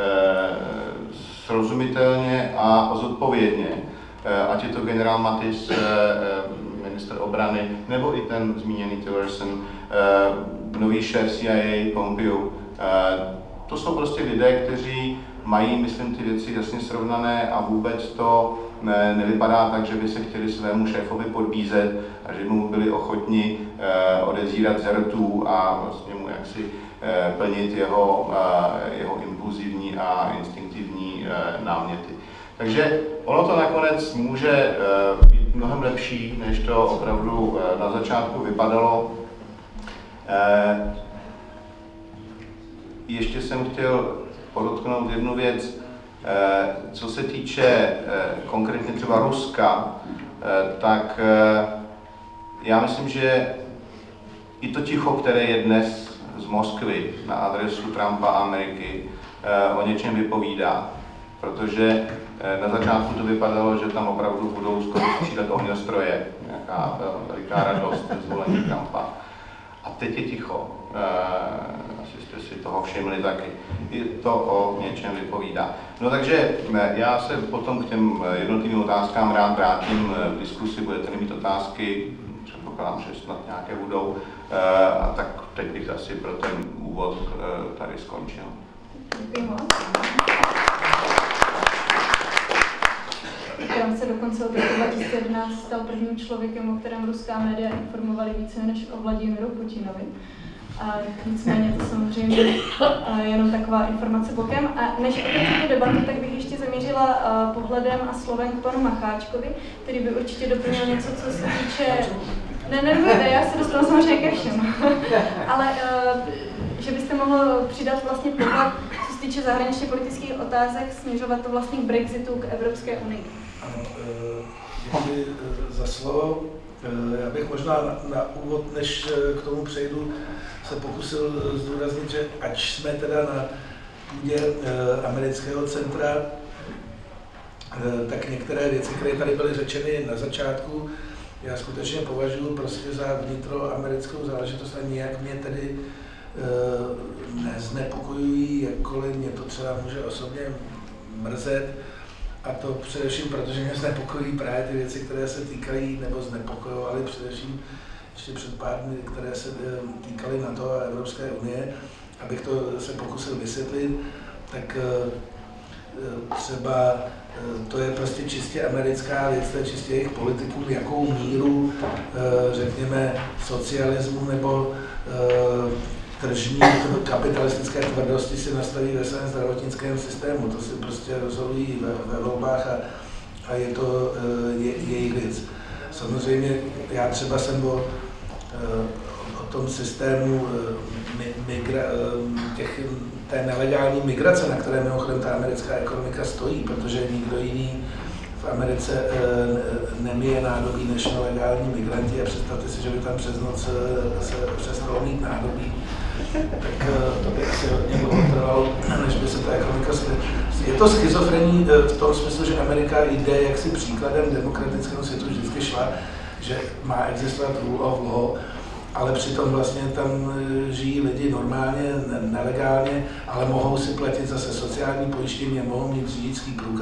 srozumitelně a zodpovědně. Ať je to generál Mattis, ministr obrany, nebo i ten zmíněný Tillerson, nový šéf C I A Pompeo. To jsou prostě lidé, kteří mají, myslím, ty věci jasně srovnané a vůbec to ne, nevypadá tak, že by se chtěli svému šéfovi podbízet a že mu byli ochotni odezírat z rtů a vlastně mu jaksi plnit jeho, jeho impulzivní a instinktivní náměty. Takže ono to nakonec může být mnohem lepší, než to opravdu na začátku vypadalo. Ještě jsem chtěl podotknout jednu věc, co se týče konkrétně třeba Ruska, tak já myslím, že i to ticho, které je dnes z Moskvy na adresu Trumpa a Ameriky, o něčem vypovídá. Protože na začátku to vypadalo, že tam opravdu budou skoro střílet ohňostroje, nějaká veliká radost ze zvolení Trumpa. A teď je ticho. Asi jste si toho všimli taky. I to o něčem vypovídá. No takže já se potom k těm jednotlivým otázkám rád vrátím v diskusi, budete mít otázky, předpokládám, že snad nějaké budou. A tak teď bych asi pro ten úvod tady skončil. Děkuji moc. Trump se dokonce od roku dva tisíce jedenáct stal prvním člověkem, o kterém ruská média informovali více než o Vladimiru Putinovi. A nicméně to samozřejmě jenom taková informace bokem. A než otevřu tu debatu, tak bych ještě zaměřila pohledem a slovem k panu Macháčkovi, který by určitě doplnil něco, co se týče... Ne, nebojte, já se dostanu samozřejmě ke všem. Ale že byste mohl přidat vlastně pohled, co se týče zahraničně politických otázek, směřovat to vlastně k Brexitu, k Evropské unii. Ano, děkuji za slovo. Já bych možná na, na úvod, než k tomu přejdu, se pokusil zdůraznit, že ač jsme teda na půdě amerického centra, tak některé věci, které tady byly řečeny na začátku, já skutečně považuji prostě za vnitroamerickou záležitost a nijak mě tedy neznepokojují, jakkoliv mě to třeba může osobně mrzet. A to především, protože mě znepokojí právě ty věci, které se týkají, nebo znepokojovaly především ještě před pár dny, které se týkaly NATO a Evropské unie. Abych to se pokusil vysvětlit, tak třeba to je prostě čistě americká věc, to je čistě jejich politiků, jakou míru, řekněme, socialismu nebo tržní kapitalistické tvrdosti si nastaví ve svém zdravotnickém systému. To si prostě rozhodují ve, ve volbách a, a je to je, jejich věc. Samozřejmě já třeba jsem o, o tom systému migra, těch, té nelegální migrace, na které mimochodem ta americká ekonomika stojí, protože nikdo jiný v Americe nemije nádobí než nelegální migranti a představte si, že by tam přes noc se přestalo mít nádobí, tak to by asi hodně dlouho trvalo, než by se ta ekonomika... Je to schizofrení v tom smyslu, že Amerika jde jaksi příkladem demokratickému světu, vždycky šla, že má existovat rule of law, ale přitom vlastně tam žijí lidi normálně, nelegálně, ale mohou si platit zase sociální pojištění, mohou mít řidičský průkaz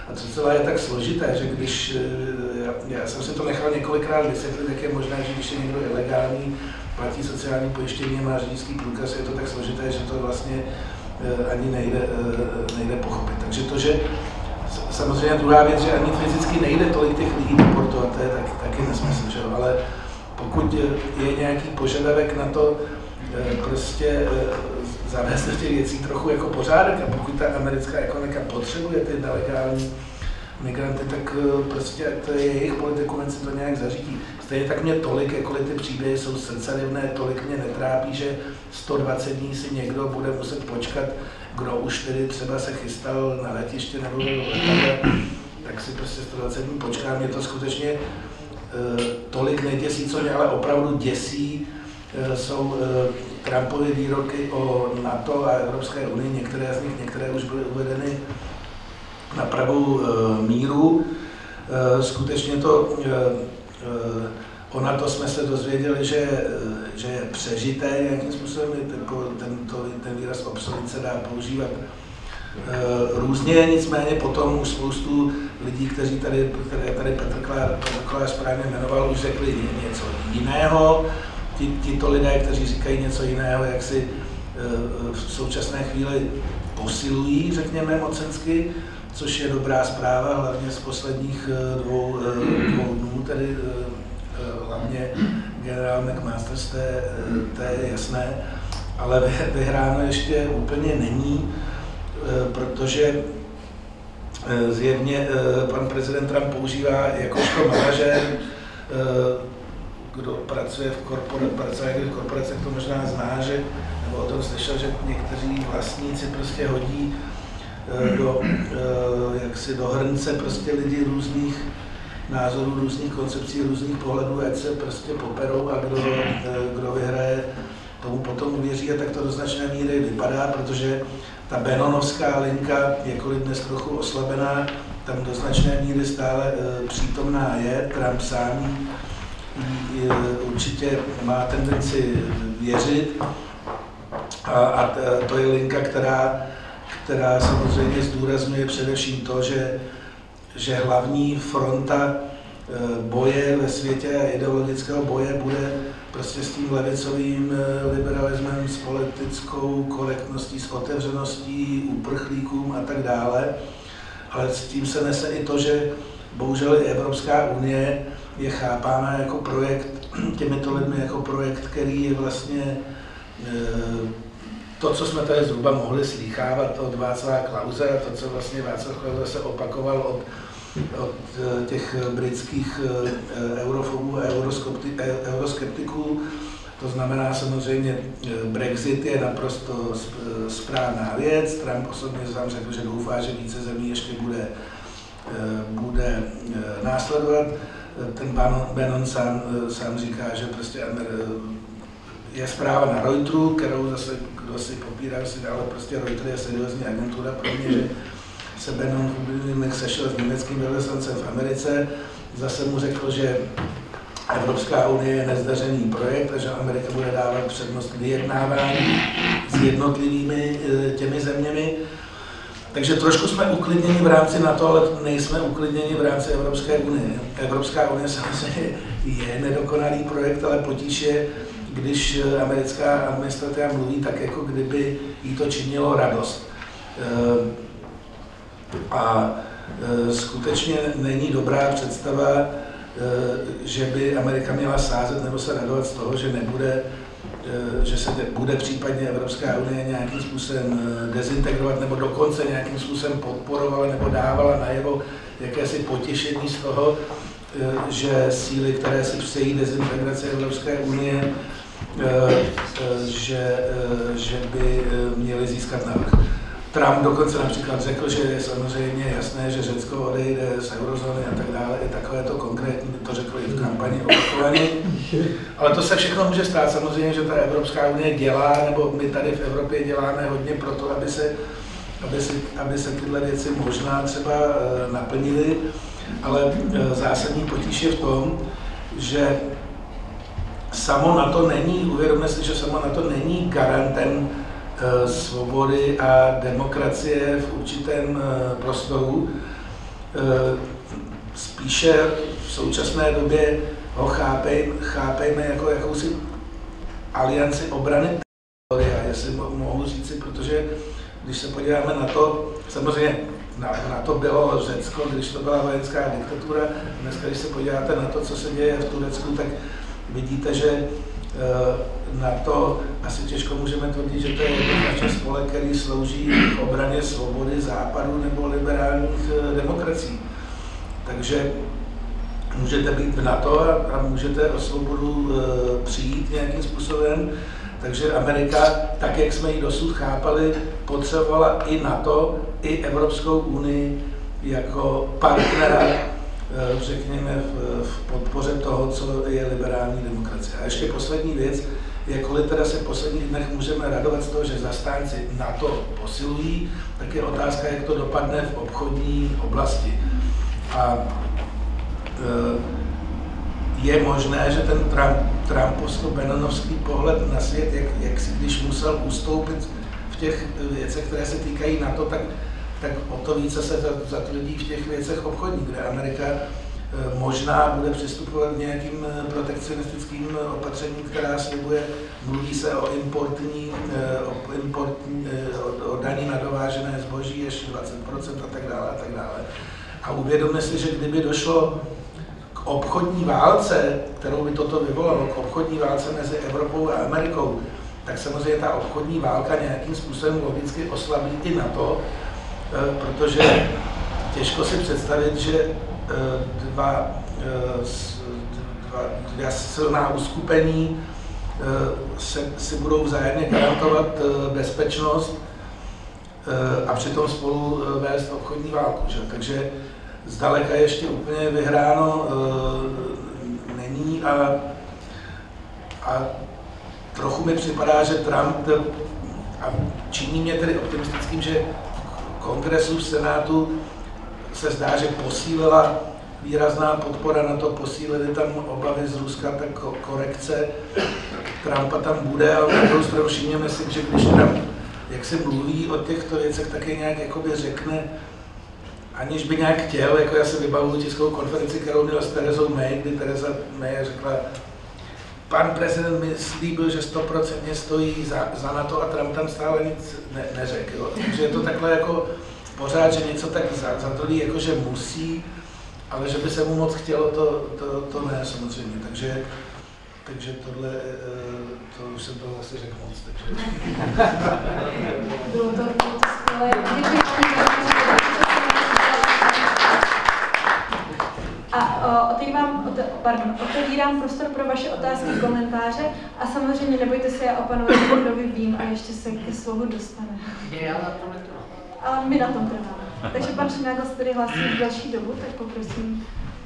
A co celé je tak složité, že když, já, já jsem si to nechal několikrát vysvětlit, jak je možné, že když je někdo ilegální, platí sociální pojištění, má řidičský průkaz, je to tak složité, že to vlastně ani nejde, nejde pochopit. Takže to, že samozřejmě druhá věc, že ani fyzicky nejde tolik těch lidí deportovat, to je tak, taky nesmysl, že jo? Ale pokud je nějaký požadavek na to prostě zavést do těch věcí trochu jako pořádek a pokud ta americká ekonomika potřebuje ty nelegální migranty, tak prostě to je jejich politikum, ať si to nějak zařídí. Stejně tak mě tolik, jakkoliv ty příběhy jsou srdcerivné, tolik mě netrápí, že sto dvacet dní si někdo bude muset počkat, kdo už tedy třeba se chystal na letiště nebo letadle, tak si prostě sto dvacet dní počká. Mě to skutečně uh, tolik neděsí, co mě ale opravdu děsí, uh, jsou uh, Trumpovy výroky o NATO a Evropské unii, některé z nich, některé už byly uvedeny na pravou uh, míru. Uh, skutečně to, uh, uh, o NATO jsme se dozvěděli, že, uh, že je přežité nějakým způsobem, ten, ten, to, ten výraz obsolít se dá používat uh, různě, nicméně potom už spoustu lidí, kteří tady, které tady Petr Kolář správně jmenoval, už řekli něco jiného. Tito lidé, kteří říkají něco jiného, jak si uh, v současné chvíli posilují, řekněme, mocensky, což je dobrá zpráva, hlavně z posledních dvou, dvou dnů, tedy hlavně generál McMaster, to je, to je jasné, ale vyhráno ještě úplně není, protože zjevně pan prezident Trump používá jakožto manažer, kdo pracuje v korporacích, v korporacích to možná zná, že, nebo o tom slyšel, že někteří vlastníci prostě hodí do, jaksi do hrnce prostě lidi různých názorů, různých koncepcí, různých pohledů, ať se prostě poperou a kdo, kdo vyhraje, tomu potom uvěří a tak to do značné míry vypadá, protože ta Bannonovská linka, jakkoliv dnes trochu oslabená, tam do značné míry stále přítomná je. Trump sám určitě má tendenci věřit a, a to je linka, která která samozřejmě zdůrazňuje především to, že, že hlavní fronta boje ve světě a ideologického boje bude prostě s tím levicovým liberalismem, s politickou korektností, s otevřeností uprchlíkům a tak dále. Ale s tím se nese i to, že bohužel i Evropská unie je chápána jako projekt, těmito lidmi jako projekt, který je vlastně to, co jsme tady zhruba mohli slýchávat od Václava Klause a to, co vlastně Václav Klaus se opakoval od, od těch britských eurofobů a euroskeptiků. To znamená samozřejmě, Brexit je naprosto správná věc. Trump osobně sám řekl, že doufá, že více zemí ještě bude, bude následovat. Ten Bannon sám, sám říká, že prostě je zpráva na Reuteru, kterou zase, kdo si popírá, ale prostě Reuter je seriózní agentura pro mě, že se Bannon sešel s německým velvyslancem v Americe, zase mu řekl, že Evropská unie je nezdařený projekt a že Amerika bude dávat přednost vyjednávání s jednotlivými těmi zeměmi. Takže trošku jsme uklidněni v rámci NATO, ale nejsme uklidněni v rámci Evropské unie. Evropská unie samozřejmě je nedokonalý projekt, ale potíž je, když americká administrativa mluví tak, jako kdyby jí to činilo radost. A skutečně není dobrá představa, že by Amerika měla sázet nebo se radovat z toho, že nebude, že se bude případně Evropská unie nějakým způsobem dezintegrovat nebo dokonce nějakým způsobem podporovala nebo dávala najevo jakési potěšení z toho, že síly, které si přejí dezintegraci Evropské unie, že, že by měli získat navrch. Trump dokonce například řekl, že je samozřejmě jasné, že Řecko odejde z eurozóny a tak dále, i takové to konkrétní, to řekl i v kampani opakovaně. Ale to se všechno může stát. Samozřejmě, že ta Evropská unie dělá, nebo my tady v Evropě děláme hodně pro to, aby se, aby, si, aby se tyhle věci možná třeba naplnily, ale zásadní potíž je v tom, že samo na to není, uvědomme si, že samo na to není garantem svobody a demokracie v určitém prostoru. spíše v současné době ho chápej, chápejme jako jakousi alianci obrany teritoria, jestli mohu říci, protože když se podíváme na to, samozřejmě na, na to bylo Řecko, když to byla vojenská diktatura, dneska když se podíváte na to, co se děje v Turecku, tak vidíte, že na to asi těžko můžeme tvrdit, že to je jednoznačně spolek, který slouží k obraně svobody západu nebo liberálních demokracií. Takže můžete být v NATO a, a můžete o svobodu e, přijít nějakým způsobem. Takže Amerika, tak jak jsme ji dosud chápali, potřebovala i NATO, i Evropskou unii jako partnera, e, řekněme, v, v podpoře toho, co je liberální demokracie. A ještě poslední věc, jakkoliv teda se v posledních dnech můžeme radovat z toho, že zastánci NATO posilují, tak je otázka, jak to dopadne v obchodní oblasti. A je možné, že ten Trump, Trumpovsko-Bannonovský pohled na svět, jak, jak si když musel ustoupit v těch věcech, které se týkají NATO, tak, tak o to více se zatvrdí v těch věcech obchodních, kde Amerika možná bude přistupovat k nějakým protekcionistickým opatřením, která slibuje, mluví se o importní, o, importní, o, o daní na dovážené zboží ještě dvacet procent a tak dále a tak dále. A uvědomme si, že kdyby došlo k obchodní válce, kterou by toto vyvolalo, k obchodní válce mezi Evropou a Amerikou, tak samozřejmě ta obchodní válka nějakým způsobem logicky oslabí i NATO, protože těžko si představit, že dva, dva, dva silná uskupení se, si budou vzájemně garantovat bezpečnost a přitom spolu vést obchodní válku. Že? Takže zdaleka ještě úplně vyhráno e, není a, a trochu mi připadá, že Trump, a činí mě tedy optimistickým, že v Kongresu, v Senátu se zdá, že posílila výrazná podpora na to, posílily tam obavy z Ruska, tak korekce Trumpa tam bude, ale na druhou stranu všimněme si, že když Trump jak se mluví o těchto věcech, tak je nějak jakoby řekne, aniž by nějak chtěl, jako já si vybavuju tiskovou konferenci, kterou měla s Terezou May, kdy Tereza May řekla, pan prezident mi slíbil, že stoprocentně stojí za, za NATO a Trump tam stále nic ne, neřekl. Takže je to takhle jako pořád, že něco tak zatolí, jako že musí, ale že by se mu moc chtělo, to, to, to ne samozřejmě. Takže, takže tohle, to už jsem toho asi řekl moc. Takže... Bylo to, bylo to skvělé. A o, otevírám, ote, pardon, otevírám prostor pro vaše otázky, komentáře a samozřejmě nebojte se, já o panu Redfordovi vím a ještě se ke slovu dostane. Já na tom netrvám. Ale my na tom trváme. Takže pan Šinagl se tedy hlásí v další dobu, tak poprosím.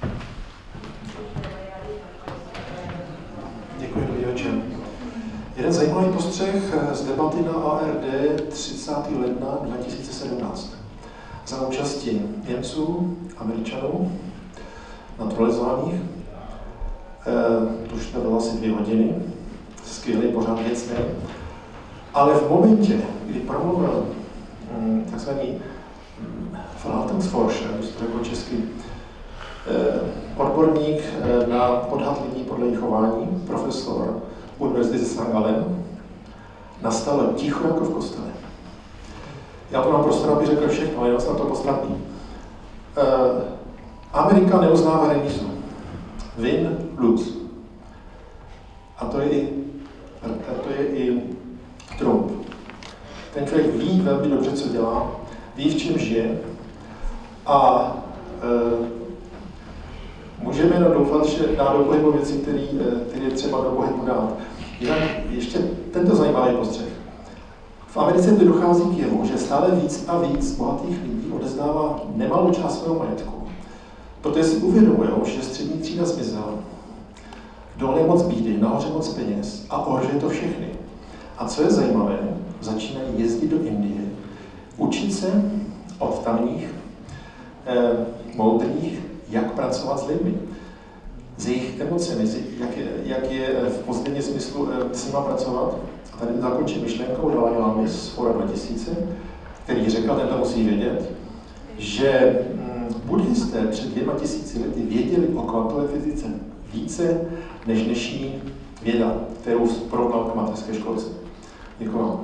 Děkuji, dobrý večer. Jeden zajímavý postřeh z debaty na A R D třicátého ledna dva tisíce sedmnáct. Za účasti Němců, Američanů, naturalizovaných. E, to už to bylo asi dvě hodiny, skvělý, pořád věcný. Ale v momentě, kdy promluvil mm, takzvaný mm, Verhaltensforscher, když to jako český, e, odborník e, na odhad lidí podle jejich chování, profesor Univerzity ze Sankt Gallen, nastalo ticho jako v kostele. Já to mám prostor, aby řekl všechno, ale jsem to podstatný. E, Amerika neuznává remízu. Win, lose. A to je i, to je i Trump. Ten člověk ví velmi dobře, co dělá, ví, v čem žije a e, můžeme jenom doufat, že dá do pohybu věci, které je třeba do pohybu dát. Jinak ještě tento zajímavý postřeh. V Americe to dochází k jemu, že stále víc a víc bohatých lidí odezdává nemalou část svého majetku. Protože si uvědomují, že střední třída zmizela. Dole je moc bídy, nahoře moc peněz a ohrožuje to všechny. A co je zajímavé, začínají jezdit do Indie, učit se od tamních eh, moudrých, jak pracovat s lidmi, s jejich emocemi, jak je, jak je v pozitivním smyslu eh, s nima pracovat. A tady zakončím myšlenkou Dalaj Lámy z Fora dva tisíce, který řekl, ten to musí vědět, že buddhisté před dvěma tisíci lety věděli o kvantové fyzice více než dnešní věda, kterou porovnal k mateřské školce. Děkuji.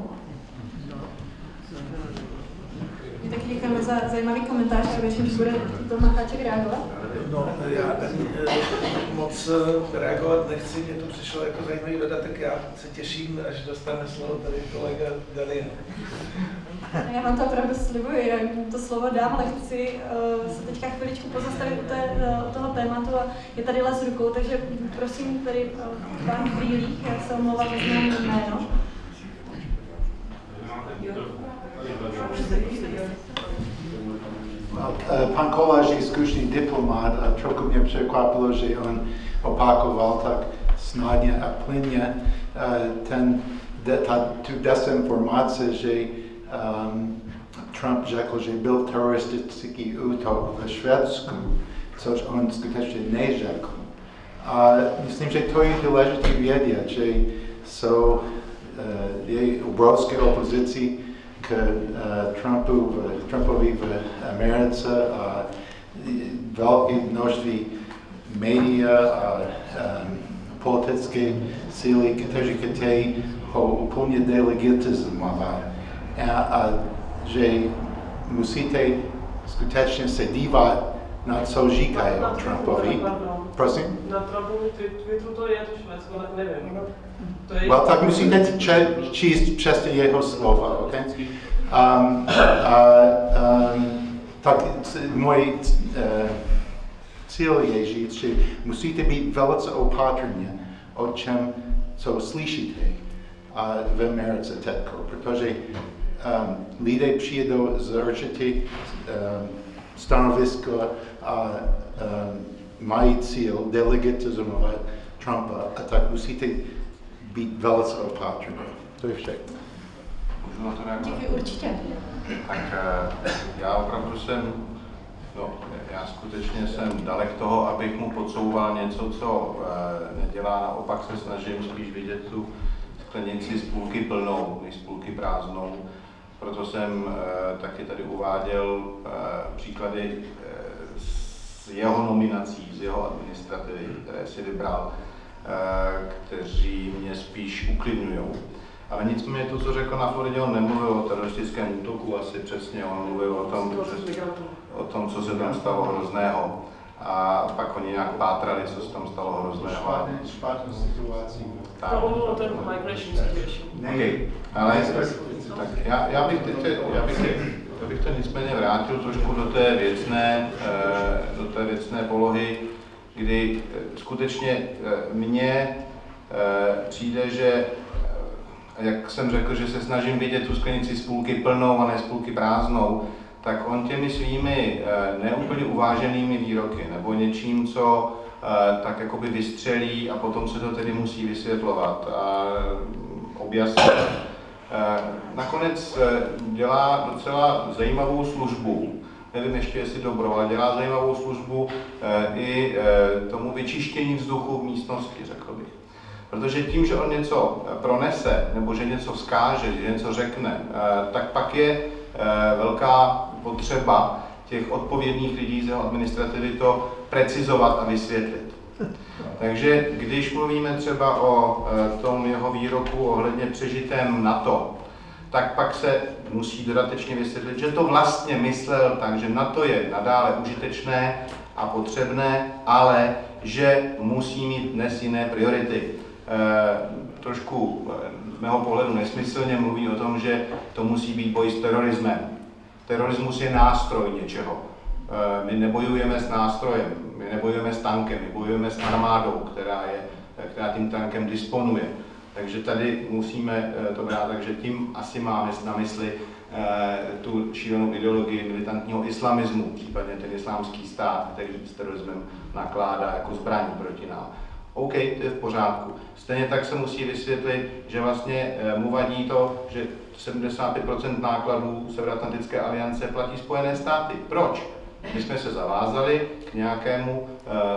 Taky děkujeme za zajímavý komentář a věřím, že bude Tomáš Háček reagovat. No, já ani moc reagovat nechci, mě to přišlo jako zajímavý dodatek, já se těším, až dostane slovo tady kolega Daniel. Já vám to opravdu slibuji, já jim to slovo dám, ale chci uh, se teďka chviličku pozastavit u, té, uh, u toho tématu a je tady les rukou, takže prosím tady uh, pán Chvílích, já se omlouvám, že znám jméno. Pan Kolář je zkušený diplomát a trochu mě překvapilo, že on opakoval tak snadně a plynně ten, ta, tu desinformaci, že um, Trump řekl, že byl teroristický útok ve Švédsku, což on skutečně neřekl. A myslím, že to je důležité vědět, že jsou uh, je obrovské opozici k uh, Trumpu, Trumpovi v Americe a velké množství média a um, politické síly, kteří chtějí ho úplně delegitizovat. A, a že musíte skutečně se dívat na co říkají o Trumpovi. Prosím? Na Trumpovi Twitteru to je to Švédsko, tak nevím. Well, tak musíte číst přesně jeho slova, ok? Um, uh, um, tak můj uh, cíl je říct, že musíte být velice opatrně o čem, co slyšíte uh, v Americe teďko, protože um, lidé přijedou z určitě um, stanoviska a um, mají cíl delegitizovat Trumpa, a tak musíte být velice opatrně. To je všechno. Můžu na to reagovat? Děkuji, určitě. Tak já opravdu jsem, no, já skutečně jsem dalek toho, abych mu podsouval něco, co nedělá, naopak se snažím spíš vidět tu sklenici z půlky plnou, než z půlky prázdnou. Proto jsem taky tady uváděl příklady z jeho nominací, z jeho administrativy, které si vybral, kteří mě spíš uklidňují. Ale nicméně to, co řekl na Floridě, on nemluvil o teroristickém útoku asi přesně, on mluvil o tom, o tom, co se tam stalo hrozného. A pak oni nějak pátrali, co se tam stalo hrozného. Špatnou situaci. To bylo ten migration situation. Okay. Ale tak já, já, bych teď, já, bych teď, já bych to nicméně vrátil trošku do té věcné, do té věcné polohy, kdy skutečně mně přijde, že, jak jsem řekl, že se snažím vidět tu sklenici z půlky plnou a ne z půlky prázdnou, tak on těmi svými neúplně uváženými výroky nebo něčím, co tak jakoby vystřelí a potom se to tedy musí vysvětlovat a objasnit. Nakonec dělá docela zajímavou službu, nevím ještě jestli dobrou, ale dělá zajímavou službu i tomu vyčištění vzduchu v místnosti, řekl bych. Protože tím, že on něco pronese, nebo že něco vzkáže, že něco řekne, tak pak je velká potřeba těch odpovědných lidí z jeho administrativy to precizovat a vysvětlit. Takže když mluvíme třeba o tom jeho výroku ohledně přežitém NATO, tak pak se musí dodatečně vysvětlit, že to vlastně myslel tak, že NATO je nadále užitečné a potřebné, ale že musí mít dnes jiné priority. E, trošku z mého pohledu nesmyslně mluví o tom, že to musí být boj s terorismem. Terorismus je nástroj něčeho. E, my nebojujeme s nástrojem, my nebojujeme s tankem, my bojujeme s armádou, která, je, která tím tankem disponuje. Takže tady musíme to brát, takže tím asi máme na mysli e, tu šílenou ideologii militantního islamismu, případně ten islámský stát, který s terorismem nakládá jako zbraň proti nám. OK, to je v pořádku. Stejně tak se musí vysvětlit, že vlastně mu vadí to, že sedmdesát pět procent nákladů Severoatlantické aliance platí Spojené státy. Proč? My jsme se zavázali k nějakému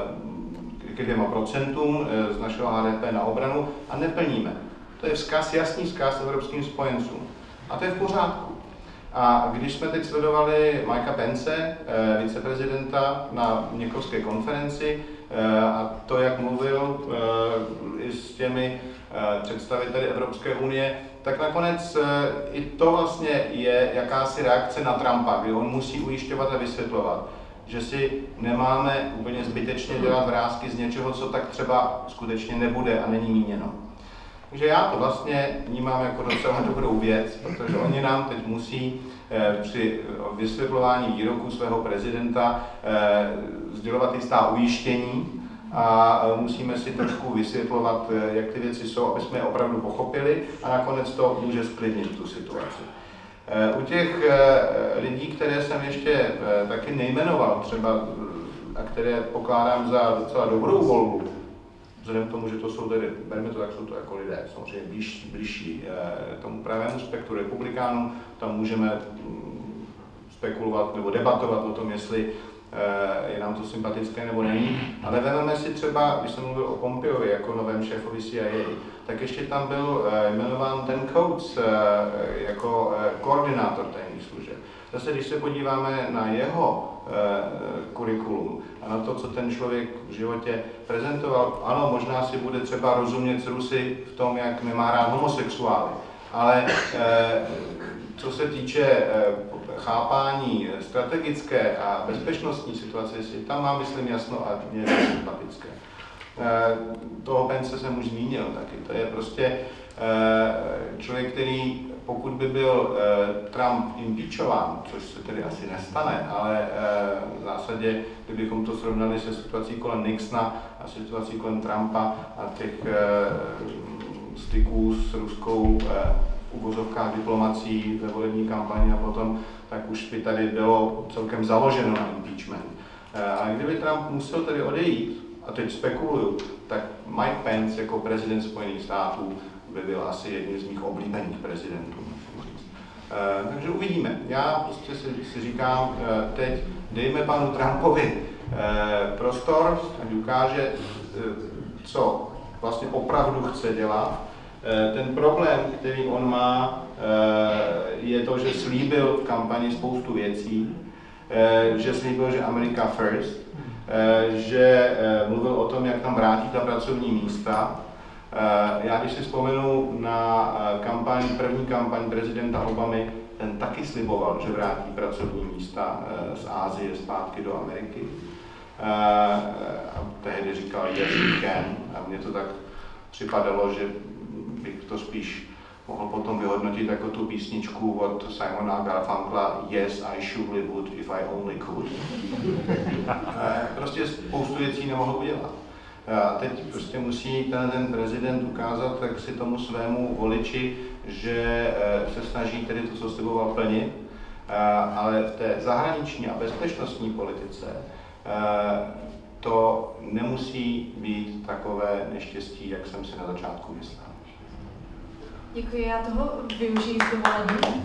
k dvěma procentům z našeho H D P na obranu a neplníme. To je vzkaz, jasný vzkaz evropským spojencům. A to je v pořádku. A když jsme teď sledovali Mikea Pence, viceprezidenta na Mnichovské konferenci, a to, jak mluvil i s těmi představiteli Evropské unie, tak nakonec i to vlastně je jakási reakce na Trumpa, kdy on musí ujišťovat a vysvětlovat, že si nemáme úplně zbytečně dělat vrásky z něčeho, co tak třeba skutečně nebude a není míněno. Takže já to vlastně vnímám jako docela dobrou věc, protože oni nám teď musí při vysvětlování výroků svého prezidenta sdělovat jistá ujištění a musíme si trošku vysvětlovat, jak ty věci jsou, aby jsme je opravdu pochopili a nakonec to může sklidnit tu situaci. U těch lidí, které jsem ještě taky nejmenoval třeba a které pokládám za docela dobrou volbu, vzhledem k tomu, že to jsou tedy, berme to tak, jsou to jako lidé, samozřejmě blížší, blížší tomu pravému spektru republikánů, tam můžeme spekulovat nebo debatovat o tom, jestli je nám to sympatické nebo není, ale vezmeme si třeba, když jsem mluvil o Pompeovi jako novém šéfovi C I A, tak ještě tam byl jmenován ten Coates jako koordinátor tajných služeb. Zase, když se podíváme na jeho kurikulum a na to, co ten člověk v životě prezentoval, ano, možná si bude třeba rozumět s Rusy v tom, jak nemá rád homosexuály, ale co se týče chápání strategické a bezpečnostní situace, si tam má, myslím, jasno a mě je sympatické. Toho Pence jsem už zmínil taky. To je prostě člověk, který, pokud by byl Trump impeachován, což se tedy asi nestane, ale v zásadě, kdybychom to srovnali se situací kolem Nixona a situací kolem Trumpa a těch styků s ruskou v uvozovkách diplomací ve volební kampani a potom, tak už by tady bylo celkem založeno na impeachment. A kdyby Trump musel tedy odejít, a teď spekuluju, tak Mike Pence jako prezident Spojených států by byl asi jedním z mých oblíbených prezidentů. Takže uvidíme. Já prostě si, si říkám, teď dejme panu Trumpovi prostor, ať ukáže, co vlastně opravdu chce dělat. Ten problém, který on má, je to, že slíbil v kampani spoustu věcí, že slíbil, že America first, že mluvil o tom, jak tam vrátí ta pracovní místa. Já když si vzpomenu na kampaň, první kampaň prezidenta Obamy, ten taky sliboval, že vrátí pracovní místa z Asie zpátky do Ameriky. A tehdy říkal yes we can a mně to tak připadalo, že bych to spíš mohl potom vyhodnotit jako tu písničku od Simona Garfunkla Yes, I surely would if I only could. Prostě spoustu věcí nemohl udělat. A teď prostě musí ten, ten prezident ukázat tak si tomu svému voliči, že se snaží tedy to, co sliboval, plnit, ale v té zahraniční a bezpečnostní politice to nemusí být takové neštěstí, jak jsem si na začátku myslel. Děkuji, já toho využiji s dovolením.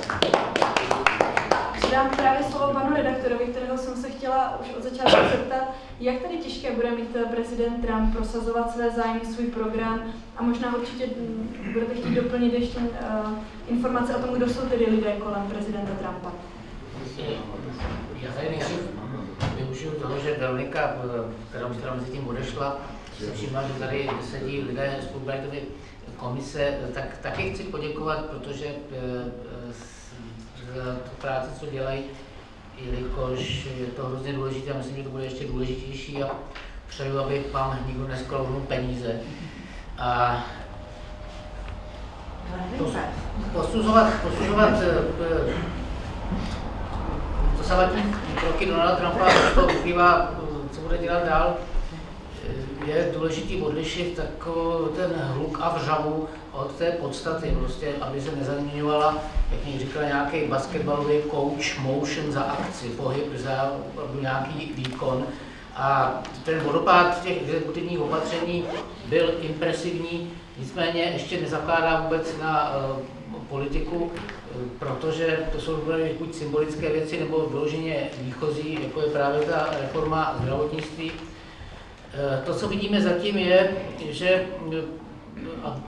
Dám právě slovo panu redaktorovi, kterého jsem se chtěla už od začátku zeptat, jak tady těžké bude mít prezident Trump prosazovat své zájmy, svůj program a možná určitě budete chtít doplnit ještě uh, informace o tom, kdo jsou tedy lidé kolem prezidenta Trumpa. Já tady nejdřív využiju toho, že Veronika, která už teda mezi tím odešla, se všimla, že tady sedí lidé z Fulbrightovy komise, tak taky chci poděkovat, protože za tu práci, co dělají, jelikož je to hrozně důležité a myslím, že to bude ještě důležitější a přeju, aby vám nikdo nesklounul peníze. A posuzovat, posuzovat dosavadní kroky Donalda Trumpa, to vyplývá, co bude dělat dál, je důležitý odlišit takový ten hluk a vřavu od té podstaty, prostě, aby se nezaměňovala, jak mě říkal, nějaký basketbalový coach, motion za akci, pohyb za nějaký výkon. A ten vodopád těch exekutivních opatření byl impresivní, nicméně ještě nezakládá vůbec na uh, politiku, protože to jsou buď symbolické věci nebo vyloženě výchozí, jako je právě ta reforma zdravotnictví. To, co vidíme zatím, je, že a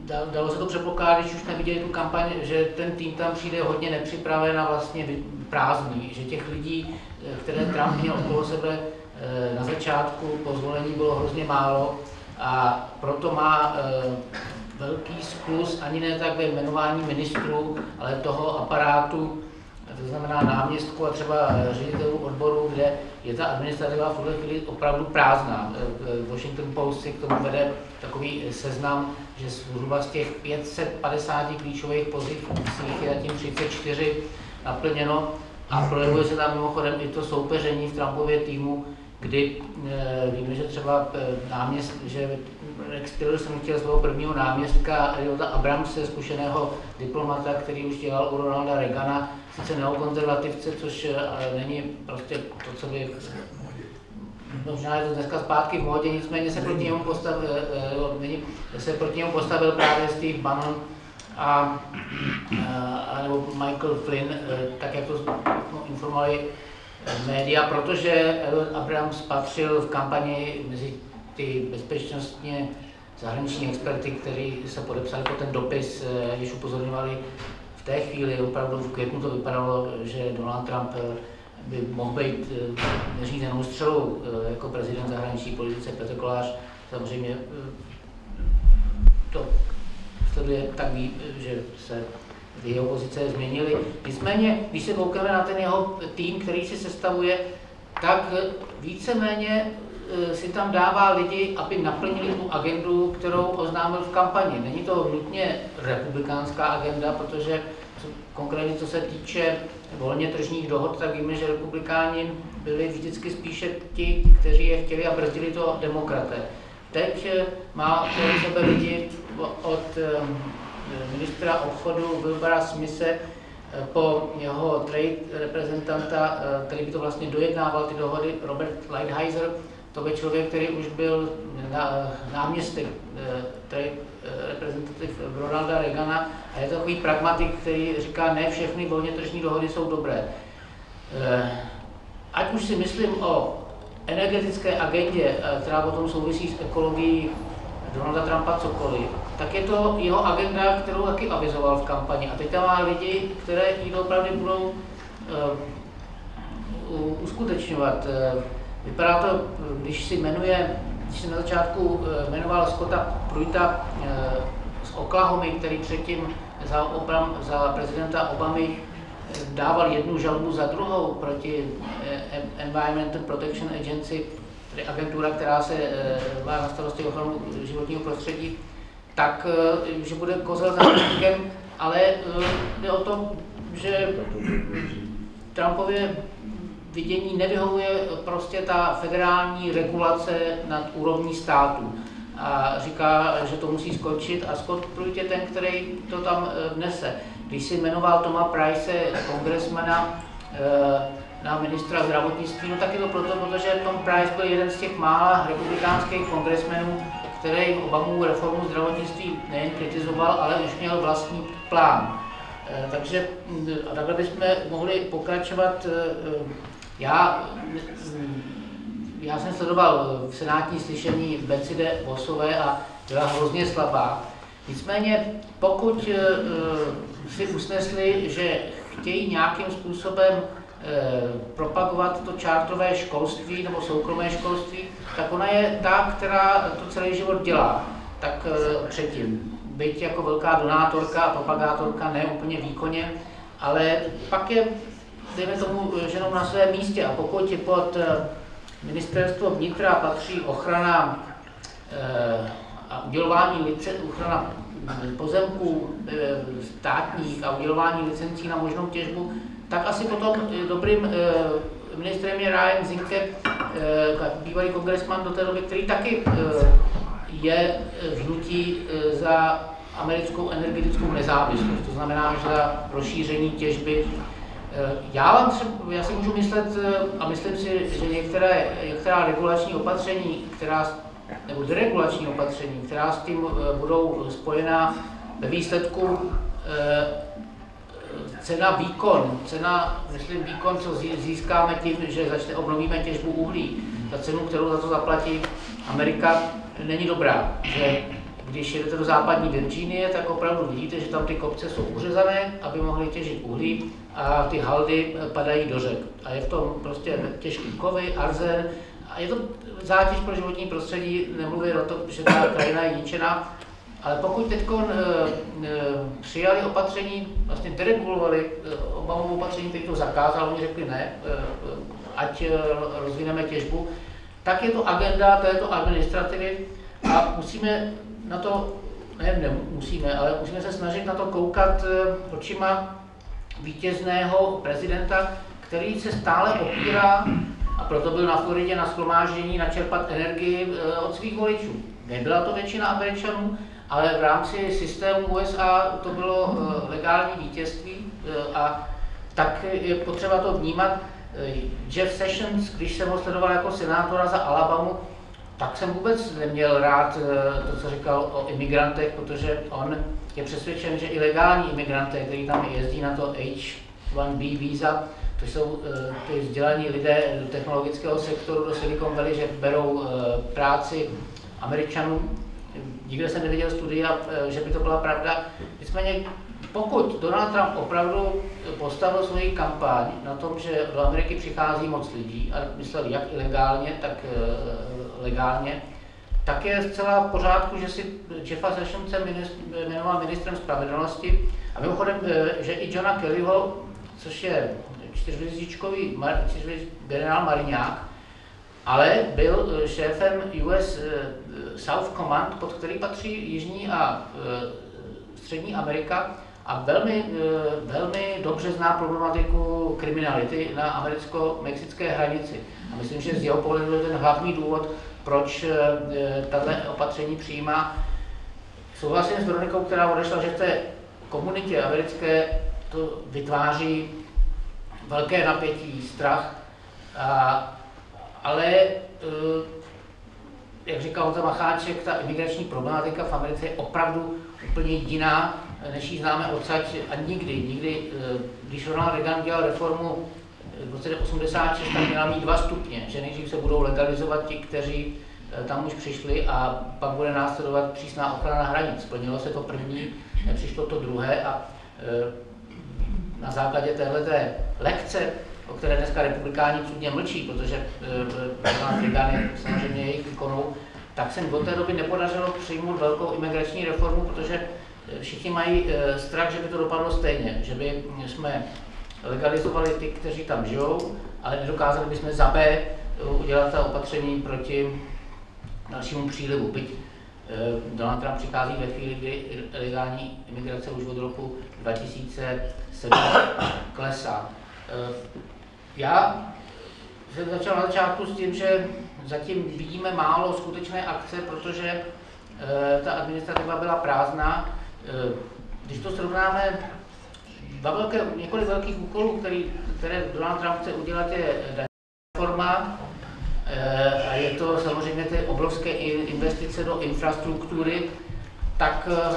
dalo se to předpokládat, když už neviděli tu kampaň, že ten tým tam přijde hodně nepřipraven a vlastně prázdný, že těch lidí, které Trump měl okolo sebe na začátku po zvolení, bylo hrozně málo a proto má velký skluz ani ne tak ve jmenování ministrů, ale toho aparátu, to znamená náměstků a třeba ředitelů odboru, kde je ta administrativa v tuhle chvíli opravdu prázdná. Washington Post si k tomu vede takový seznam, že zhruba z těch pět set padesáti klíčových pozic je zatím třicet čtyři naplněno a projevuje se tam mimochodem i to soupeření v Trumpově týmu, kdy e, víme, že třeba náměst, že Rex Tillerson chtěl svého prvního náměstka Eliota Abramse, zkušeného diplomata, který už dělal u Ronalda Reagana, sice neokonzervativce, což e, není prostě to, co by... Možná je to dneska zpátky v módě, nicméně se proti němu postavil, e, se proti němu postavil právě Steve Bannon a, a nebo Michael Flynn, e, tak jak to no, informovali média, protože Elliot Abrams patřil v kampani mezi ty bezpečnostně zahraniční experty, kteří se podepsali po ten dopis, když upozorňovali v té chvíli, opravdu v květnu to vypadalo, že Donald Trump by mohl být neřízenou střelou jako prezident zahraniční politice. Petr Kolář samozřejmě to sleduje tak ví, že se jeho pozice změnily. Nicméně, když se koukáme na ten jeho tým, který si sestavuje, tak víceméně si tam dává lidi, aby naplnili tu agendu, kterou oznámil v kampani. Není to nutně republikánská agenda, protože konkrétně co se týče volně tržních dohod, tak víme, že republikáni byli vždycky spíše ti, kteří je chtěli a brzdili to demokraté. Teď má kolem sebe lidi od ministra obchodu Wilbura Smithe po jeho trade reprezentanta, který by to vlastně dojednával ty dohody, Robert Lighthizer. To byl člověk, který už byl náměstek trade reprezentativ Ronalda Reagana a je to takový pragmatik, který říká, ne všechny volně tržní dohody jsou dobré. Ať už si myslím o energetické agendě, která potom souvisí s ekologií Donalda Trumpa cokoliv, tak je to jeho agenda, kterou taky avizoval v kampani. A teď tam má lidi, které ji opravdu budou uh, uskutečňovat. Vypadá to, když si jmenuje, když si na začátku jmenoval Scotta Pruitta uh, z Oklahomy, který předtím za, Obam, za prezidenta Obamy dával jednu žalobu za druhou proti uh, Environmental Protection Agency, tedy agentura, která se uh, má na starosti ochranu životního prostředí, tak, že bude kozel závodníkem, ale jde o to, že Trumpově vidění nevyhovuje prostě ta federální regulace nad úrovní státu. A říká, že to musí skončit a Scott Pruitt je ten, který to tam vnese. Když si jmenoval Toma Price, kongresmana, na ministra zdravotnictví, no tak je to proto, protože Tom Price byl jeden z těch mála republikánských kongresmenů, který Obamovu reformu zdravotnictví nejen kritizoval, ale už měl vlastní plán. E, takže a takhle bychom mohli pokračovat. E, já, já jsem sledoval v senátní slyšení Betsy Vosové a byla hrozně slabá. Nicméně, pokud e, si usnesli, že chtějí nějakým způsobem propagovat to čártrové školství nebo soukromé školství, tak ona je ta, která to celý život dělá. Tak předtím, byť jako velká donátorka a propagátorka, ne úplně výkonně, ale pak je, dejme tomu, ženou na svém místě a pokud pod ministerstvo vnitra patří ochrana a udělování lice, ochrana pozemků státních a udělování licencí na možnou těžbu, tak asi potom dobrým e, ministrem je Ryan Zinke, e, bývalý kongresman do té doby, který taky e, je v hnutí e, za americkou energetickou nezávislost, to znamená za rozšíření těžby. E, já, vám třeba, já si můžu myslet, a myslím si, že některé, některá regulační opatření, která, nebo deregulační opatření, která s tím e, budou spojená ve výsledku e, cena výkon, cena, myslím výkon, co získáme tím, že začne obnovíme těžbu uhlí, ta cenu, kterou za to zaplatí Amerika, není dobrá. Že když jedete do západní Virginie, tak opravdu vidíte, že tam ty kopce jsou uřezané, aby mohly těžit uhlí a ty haldy padají do řek. A je v tom prostě těžký kovy, arzen a je to zátěž pro životní prostředí, nemluvím o tom, že ta krajina je ničená. Ale pokud teď e, e, přijali opatření, vlastně deregulovali e, Obamovo opatření, který to zakázal, oni řekli ne, e, ať e, rozvineme těžbu, tak je to agenda této administrativy a musíme na to, ne, ne musíme, ale musíme se snažit na to koukat e, očima vítězného prezidenta, který se stále opírá, a proto byl na Floridě na shromáždění načerpat energii e, od svých voličů. Nebyla to většina Američanů, ale v rámci systému U S A to bylo uh, legální vítězství uh, a tak je potřeba to vnímat. Uh, Jeff Sessions, když jsem ho sledoval jako senátora za Alabamu, tak jsem vůbec neměl rád uh, to, co říkal o imigrantech, protože on je přesvědčen, že i legální imigranté, kteří tam jezdí na to H one B víza, to jsou uh, ty vzdělaní lidé do technologického sektoru, do Silicon Valley, že berou uh, práci Američanů. Nikde jsem neviděl studia, že by to byla pravda. Nicméně, pokud Donald Trump opravdu postavil svoji kampaň na tom, že do Ameriky přichází moc lidí, a myslel jak ilegálně, tak legálně, tak je zcela v pořádku, že si Jeffa Sessionse jmenoval ministrem spravedlnosti. A mimochodem, že i Johna Kellyho, což je čtyřhvězdičkový generál Mariňák, ale byl šéfem U S South Command, pod který patří Jižní a Střední Amerika a velmi, velmi dobře zná problematiku kriminality na americko-mexické hranici. A myslím, že z jeho pohledu je ten hlavní důvod, proč tato opatření přijímá. Souhlasím s Veronikou, která odešla, že v té komunitě americké to vytváří velké napětí, strach, a, ale jak říkal Honza Macháček, ta imigrační problematika v Americe je opravdu úplně jiná, než ji známe odsaď a nikdy, nikdy, když Ronald Reagan dělal reformu v roce osmdesát šest, tak měla mít dva stupně, že nejdřív se budou legalizovat ti, kteří tam už přišli a pak bude následovat přísná ochrana hranic. Splnilo se to první, nepřišlo to druhé a na základě téhleté lekce, o které dneska republikáni cudně mlčí, protože Ronald Reagan je samozřejmě jejich ikonou, tak se do té doby nepodařilo přijmout velkou imigrační reformu, protože všichni mají strach, že by to dopadlo stejně, že by jsme legalizovali ty, kteří tam žijou, ale nedokázali bychom za B udělat ta opatření proti dalšímu přílivu. Byť Donald Trump přichází ve chvíli, kdy ilegální imigrace už od roku dva tisíce sedm klesá. Já jsem začal na začátku s tím, že zatím vidíme málo skutečné akce, protože e, ta administrativa byla prázdná. E, když to srovnáme, dva velké, několik velkých úkolů, který, které Donald Trump chce udělat, je daňová reforma e, a je to samozřejmě ty obrovské investice do infrastruktury, tak e,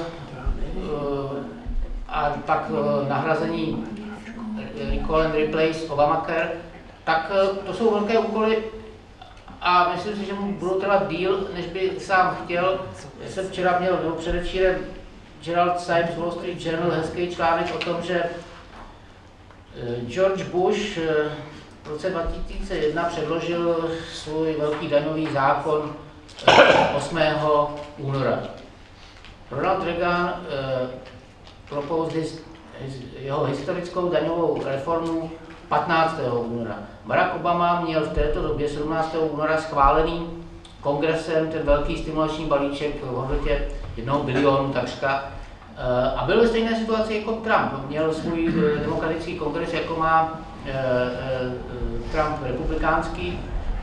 a pak e, nahrazení Recall and Replace, Obamacare, tak to jsou velké úkoly a myslím si, že mu budou trvat díl, než by sám chtěl. Já jsem včera měl, nebo předevčírem Gerald Times Wall Street Journal hezký článek o tom, že George Bush v roce dva tisíce jedna předložil svůj velký daňový zákon osmého února. Ronald Reagan proposed his jeho historickou daňovou reformu patnáctého února. Barack Obama měl v této době sedmnáctého února schválený kongresem ten velký stimulační balíček v hodnotě jednoho bilionu takřka a byl ve stejné situaci jako Trump. Měl svůj demokratický kongres, jako má Trump republikánský.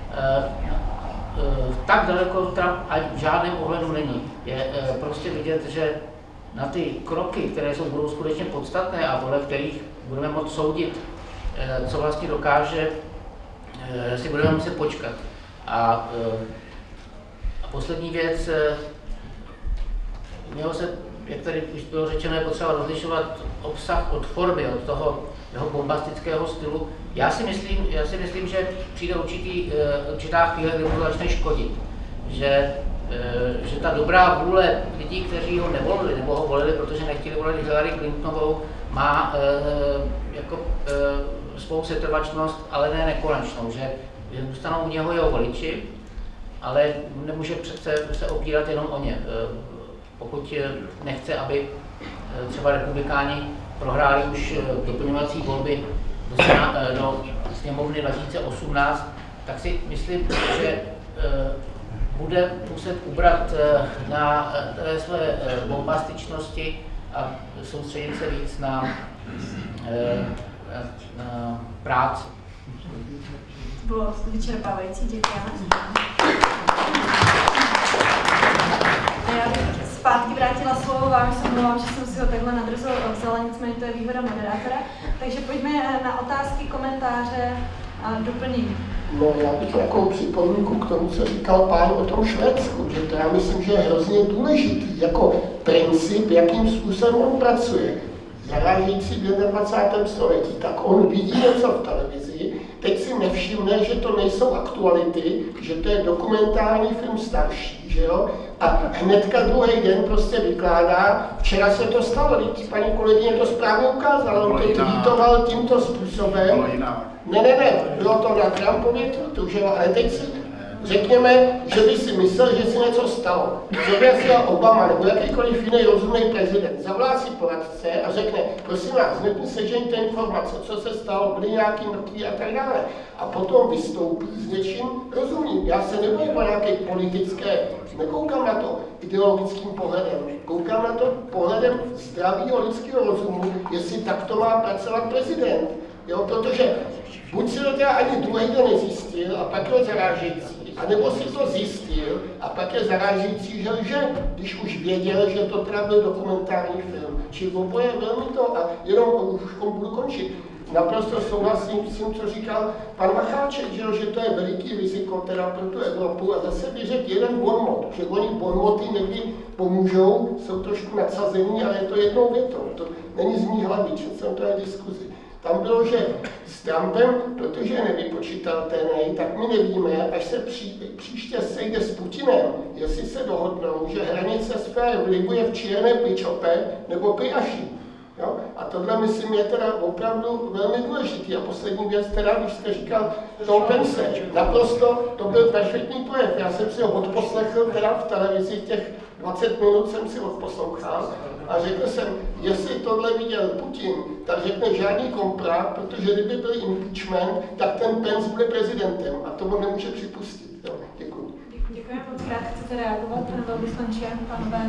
Tak daleko Trump v žádném ohledu není. Je prostě vidět, že na ty kroky, které jsou budou skutečně podstatné a podle kterých budeme moct soudit, co vlastně dokáže, si budeme muset počkat. A, a poslední věc, mělo se, jak tady už bylo řečeno, je potřeba rozlišovat obsah od formy, od toho jeho bombastického stylu. Já si myslím, já si myslím že přijde určitý, určitá chvíle, kdy mu to začne škodit. Že že ta dobrá vůle lidí, kteří ho nevolili nebo ho volili, protože nechtěli volit Hillary Clintonovou, má jako svou setrvačnost, ale ne nekonečnou, že zůstanou u něho jeho voliči, ale nemůže přece se opírat jenom o ně. Pokud nechce, aby třeba republikáni prohráli už doplňovací volby do, do sněmovny dva tisíce osmnáct, tak si myslím, že bude muset ubrat na té své bombastičnosti a soustředit se víc na, na práci. Bylo vyčerpávající, děkujeme. Já bych zpátky vrátila slovo vám, se omlouvám, že jsem si ho takhle nadrzo vzala, nicméně to je výhoda moderátora. Takže pojďme na otázky, komentáře a doplnění. No, já bych takovou připomínku k tomu, co říkal pán o tom Švédsku, že to já myslím, že je hrozně důležitý jako princip, jakým způsobem on pracuje. Zarážející v dvacátém prvním století, tak on vidí něco v televizi, teď si nevšimne, že to nejsou aktuality, že to je dokumentární film starší, že jo? A hnedka druhý den prostě vykládá, včera se to stalo, teď paní kolegyně to správně ukázala, on to tweetoval tímto způsobem. Ne, ne, ne, bylo to na Trumpově tweetu, že jo, ale teď si řekněme, že by si myslel, že se něco stalo. Zobrazil Obama nebo jakýkoliv jiný rozumný prezident, zavolá si poradce a řekne, prosím vás, hned mi sežeňte informace, co se stalo, byly nějaký mrtví a tak dále. A potom vystoupí s něčím rozumným. Já se nebojím o nějaké politické, nekoukám na to ideologickým pohledem, koukám na to pohledem zdravého lidského rozumu, jestli takto má pracovat prezident. Jo, protože buď si to teda ani druhý den nezjistil a pak je zarážející, anebo si to zjistil a pak je zarážející, že lže, když už věděl, že to teda byl dokumentární film. Čili oboje velmi to a jenom už budu končit. Naprosto souhlasím s tím, co říkal pan Macháček, že, že to je veliký riziko teda pro tu Evropu a zase bych řekl jeden bonmot, že oni bonmoty někdy pomůžou, jsou trošku nadsazený, ale je to jednou větou, to není z mý hlavy, četl jsem to je diskuzi. Tam bylo, že s Trumpem, protože je nevypočitatelný, tak my nevíme, až se pří, příště sejde s Putinem, jestli se dohodnou, že hranice sféry vlivu je v čierné pičope nebo pijaši. Jo? A tohle, myslím, je teda opravdu velmi důležitý. A poslední věc, teda, když jste říkal Tom Pence, naprosto to byl perfektní projev. Já jsem si ho odposlechl teda v televizi, těch dvacet minut jsem si odposlouchal a řekl jsem, jestli tohle viděl Putin, tak řekne žádný kompra, protože kdyby byl impeachment, tak ten Pence bude prezidentem a tomu nemůže připustit. Jo? Děkuji. Děkuji moc krát. Chcete reagovat na velvyslanče, pánové?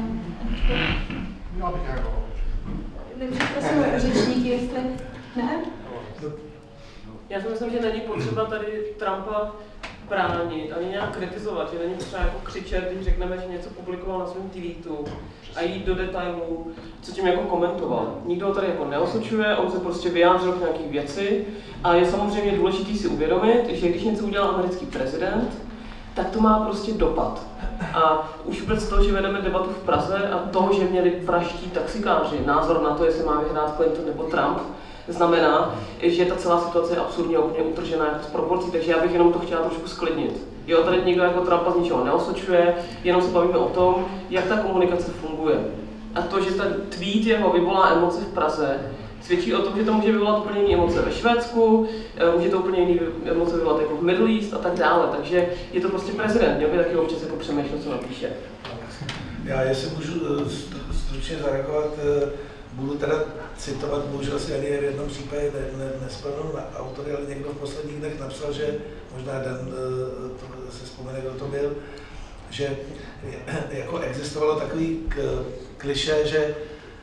Já bych reagoval. Takže prosím řečníky, jestli ne? Já si myslím, že není potřeba tady Trumpa bránit, ani nějak kritizovat, že není potřeba jako křičet, když řekneme, že něco publikoval na svém tweetu a jít do detailů, co tím jako komentoval. Nikdo ho tady jako neosočuje, on se prostě vyjádřil k nějaký věci a je samozřejmě důležitý si uvědomit, že když něco udělal americký prezident, tak to má prostě dopad. A už vůbec to, že vedeme debatu v Praze a to, že měli praští taxikáři názor na to, jestli má vyhrát Clinton nebo Trump, znamená, že ta celá situace je absurdně úplně utržená jako z proporcí, takže já bych jenom to chtěla trošku sklidnit. Jo, tady někdo jako Trumpa z ničeho neosočuje, jenom se bavíme o tom, jak ta komunikace funguje. A to, že ten tweet jeho vyvolá emoce v Praze, svědčí o tom, že to může vyvolat úplně jiné emoce ve Švédsku, může to úplně jiné emoce vyvolat jako v Middle East a tak dále. Takže je to prostě prezident, měl by taky občas jako přemýšlet, co napíše. Já jestli můžu stručně zareagovat, budu teda citovat, bohužel si ani v jednom případě ne, ne, nespomenu na autory, ale někdo v posledních dnech napsal, že možná Dan to se vzpomene, kdo to byl, že jako existovalo takový klišé, že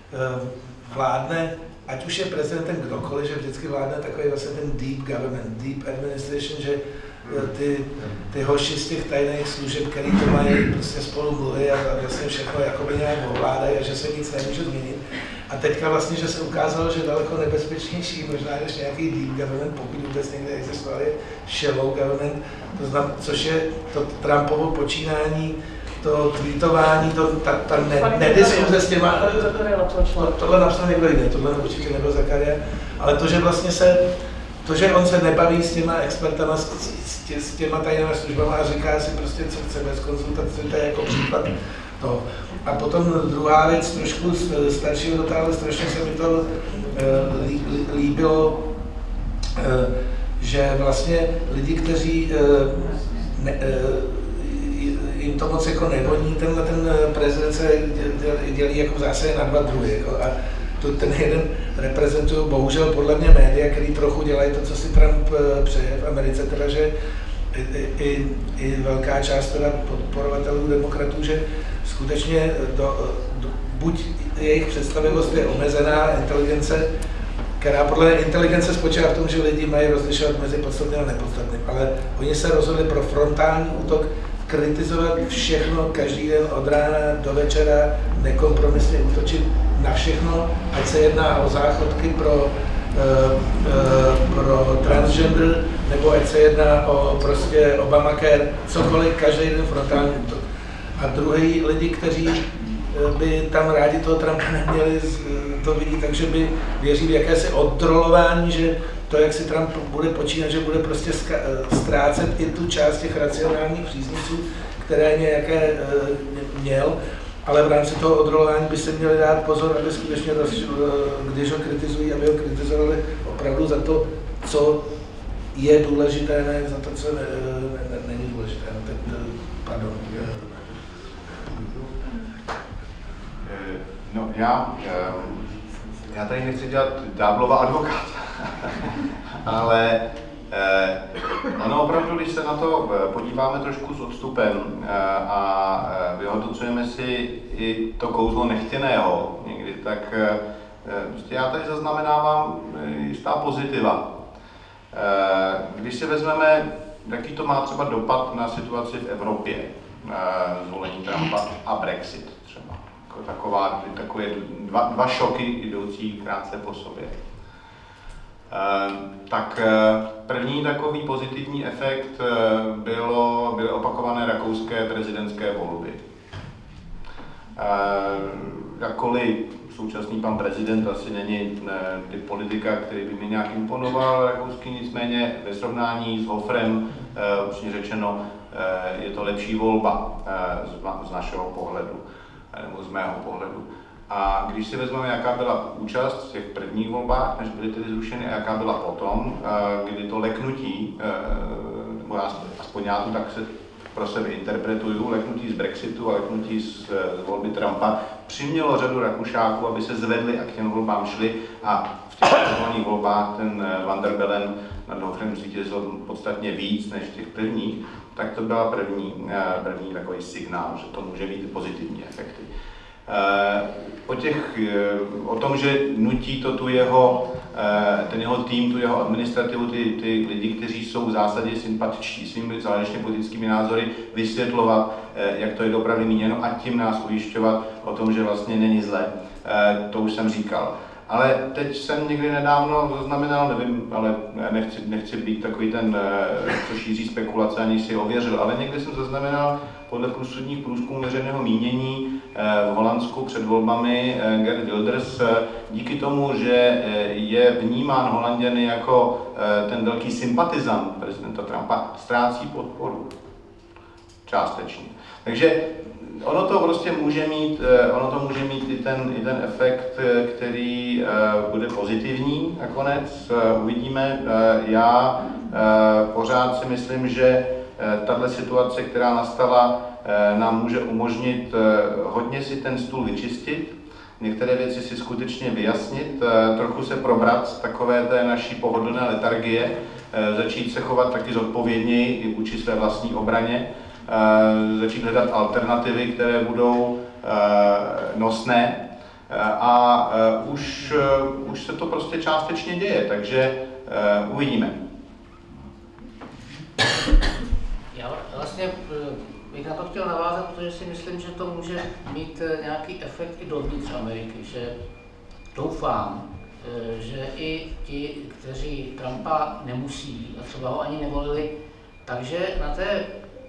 vládne, ať už je prezidentem kdokoliv, že vždycky vládne takový vlastně ten deep government, deep administration, že ty, ty hoši z těch tajných služeb, který to mají, prostě spolu mluví a vlastně všechno jakoby nějak ovládají a že se nic nemůže změnit. A teďka vlastně, že se ukázalo, že daleko nebezpečnější, možná než nějaký deep government, pokud vůbec někde existoval, je shallow government, to znamená, což je to Trumpovo počínání, to tweetování, to, ta, ta ne, nediskuze s těma, to, tohle napsal někdo jiný, tohle určitě nebyl Zakaria, ale to, že vlastně se to, že on se nebaví s těma expertama, s, s, tě, s těma tajnými službama a říká si prostě, co chce bez konzultace, to je jako příklad toho. A potom druhá věc, trošku staršího dotáhle, strašně se mi to uh, líbilo, uh, že vlastně lidi, kteří uh, ne, uh, jim to moc jako nevoní, tenhle ten prezident se dělí jako v zásadě na dva druhy. Jako, a to, ten jeden reprezentují bohužel podle mě média, který trochu dělají to, co si Trump přeje v Americe, teda, že i, i, i velká část teda podporovatelů demokratů, že skutečně do, do, buď jejich představivost je omezená, inteligence, která podle inteligence spočívá v tom, že lidi mají rozlišovat mezi podstatným a nepodstatným, ale oni se rozhodli pro frontální útok, kritizovat všechno každý den od rána do večera, nekompromisně útočit na všechno, ať se jedná o záchodky pro, uh, uh, pro transgender, nebo ať se jedná o prostě Obamacare, cokoliv, každý den frontální útok. A druhý lidi, kteří by tam rádi toho Trumpa neměli, to vidí, takže by věří v jakési odtrolování, že to, jak si Trump bude počínat, že bude prostě ztrácet i tu část těch racionálních příznivců, které nějaké měl, ale v rámci toho odrolování by se měli dát pozor, aby skutečně, když ho kritizují, aby ho kritizovali opravdu za to, co je důležité, ne za to, co ne, ne, není důležité. Pardon. No, já, já tady nechci dělat ďáblova advokáta, ale eh, ono opravdu, když se na to podíváme trošku s odstupem eh, a vyhodnocujeme si i to kouzlo nechtěného někdy, tak eh, prostě já tady zaznamenávám jistá pozitiva. Eh, když si vezmeme, jaký to má třeba dopad na situaci v Evropě, eh, zvolení Trumpa a Brexit třeba. Taková, takové dva, dva šoky jdoucí krátce po sobě. E, tak první takový pozitivní efekt bylo, byly opakované rakouské prezidentské volby. E, jakkoliv současný pan prezident asi není ne, typ politika, který by mi nějak imponoval rakouský, nicméně ve srovnání s Hofrem, e, upřímně řečeno, e, je to lepší volba e, z, z našeho pohledu, nebo z mého pohledu. A když si vezmeme, jaká byla účast v těch prvních volbách, než byly tedy zrušeny, a jaká byla potom, kdy to leknutí, nebo aspoň já to tak se pro sebe interpretuju, leknutí z Brexitu a leknutí z volby Trumpa, přimělo řadu Rakušáků, aby se zvedli a k těm volbám šli, a v těch prvních volbách ten Van der Bellen nad Hofrem zvítězil podstatně víc než v těch prvních, tak to byla první, první takový signál, že to může být pozitivní efekty. O, těch, o tom, že nutí to tu jeho, ten jeho tým, tu jeho administrativu, ty, ty lidi, kteří jsou v zásadě sympatičtí svými záležitými politickými názory, vysvětlovat, jak to je opravdu míněno, a tím nás ujišťovat o tom, že vlastně není zlé. To už jsem říkal. Ale teď jsem někdy nedávno zaznamenal, nevím, ale nechci, nechci být takový ten, co šíří spekulace, ani si ověřil, ale někdy jsem zaznamenal podle průsudních průzkumů veřejného mínění v Holandsku před volbami Geert Wilders díky tomu, že je vnímán Holanděny jako ten velký sympatizant prezidenta Trumpa, ztrácí podporu. Částečně. Takže ono to prostě může mít, ono to může mít i ten, i ten efekt, který bude pozitivní nakonec. Uvidíme. Já pořád si myslím, že tato situace, která nastala, nám může umožnit hodně si ten stůl vyčistit, některé věci si skutečně vyjasnit, trochu se probrat z takové té naší pohodlné letargie, začít se chovat taky zodpovědněji i vůči své vlastní obraně, začít hledat alternativy, které budou nosné, a už, už se to prostě částečně děje, takže uvidíme. Já vlastně bych na to chtěl navázat, protože si myslím, že to může mít nějaký efekt i dovnitř Ameriky, že doufám, že i ti, kteří Trumpa nemusí a třeba ho ani nevolili, takže na té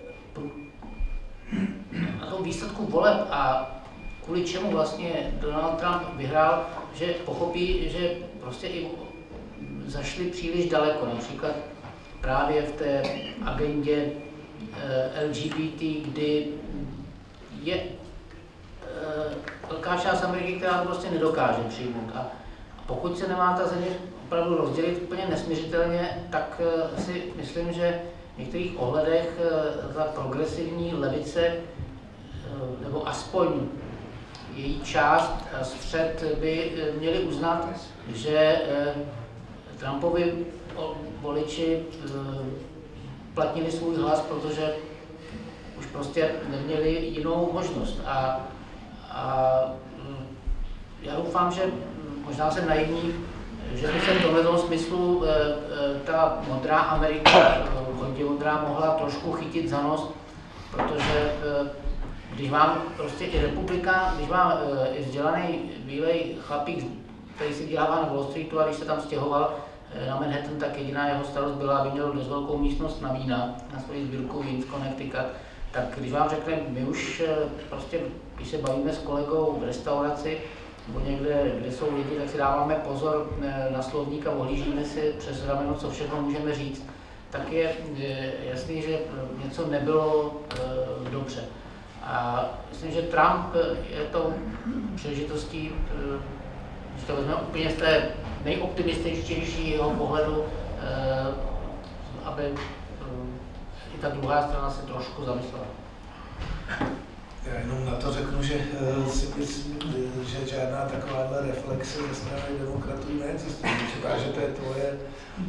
na tom výsledku voleb a kvůli čemu vlastně Donald Trump vyhrál, že pochopí, že prostě i zašli příliš daleko, například právě v té agendě L G B T, kdy je velká část Ameriky, která to prostě nedokáže přijmout. A pokud se nemá ta země opravdu rozdělit úplně nesměřitelně, tak si myslím, že v některých ohledech ta progresivní levice, nebo aspoň její část a střed by měli uznat, že Trumpovi voliči platnili svůj hlas, protože už prostě neměli jinou možnost. A, a já doufám, že možná jsem naivní, že by se v tomto smyslu ta modrá Amerika, hodně modrá, mohla trošku chytit za nos, protože když mám prostě i republikán, když mám i vzdělaný bílej chlapík, který si dělává na Wall Streetu, a když se tam stěhoval na Manhattan, tak jediná jeho starost byla, aby měl dost velkou místnost na vína, na svoji sbírku vín z Connecticut. Tak když vám řekne, my už prostě, když se bavíme s kolegou v restauraci, nebo někde, kde jsou lidi, tak si dáváme pozor na slovník a ohlížíme si přes rameno, co všechno můžeme říct, tak je jasný, že něco nebylo dobře. A myslím, že Trump je tou příležitostí, když to vezmeme úplně z té nejoptimističtějšího pohledu, aby i ta druhá strana se trošku zamyslela. Já jenom na to řeknu, že si myslím, že žádná takováhle reflexe ze strany demokratů neexistuje. Připadá, že to je tvoje...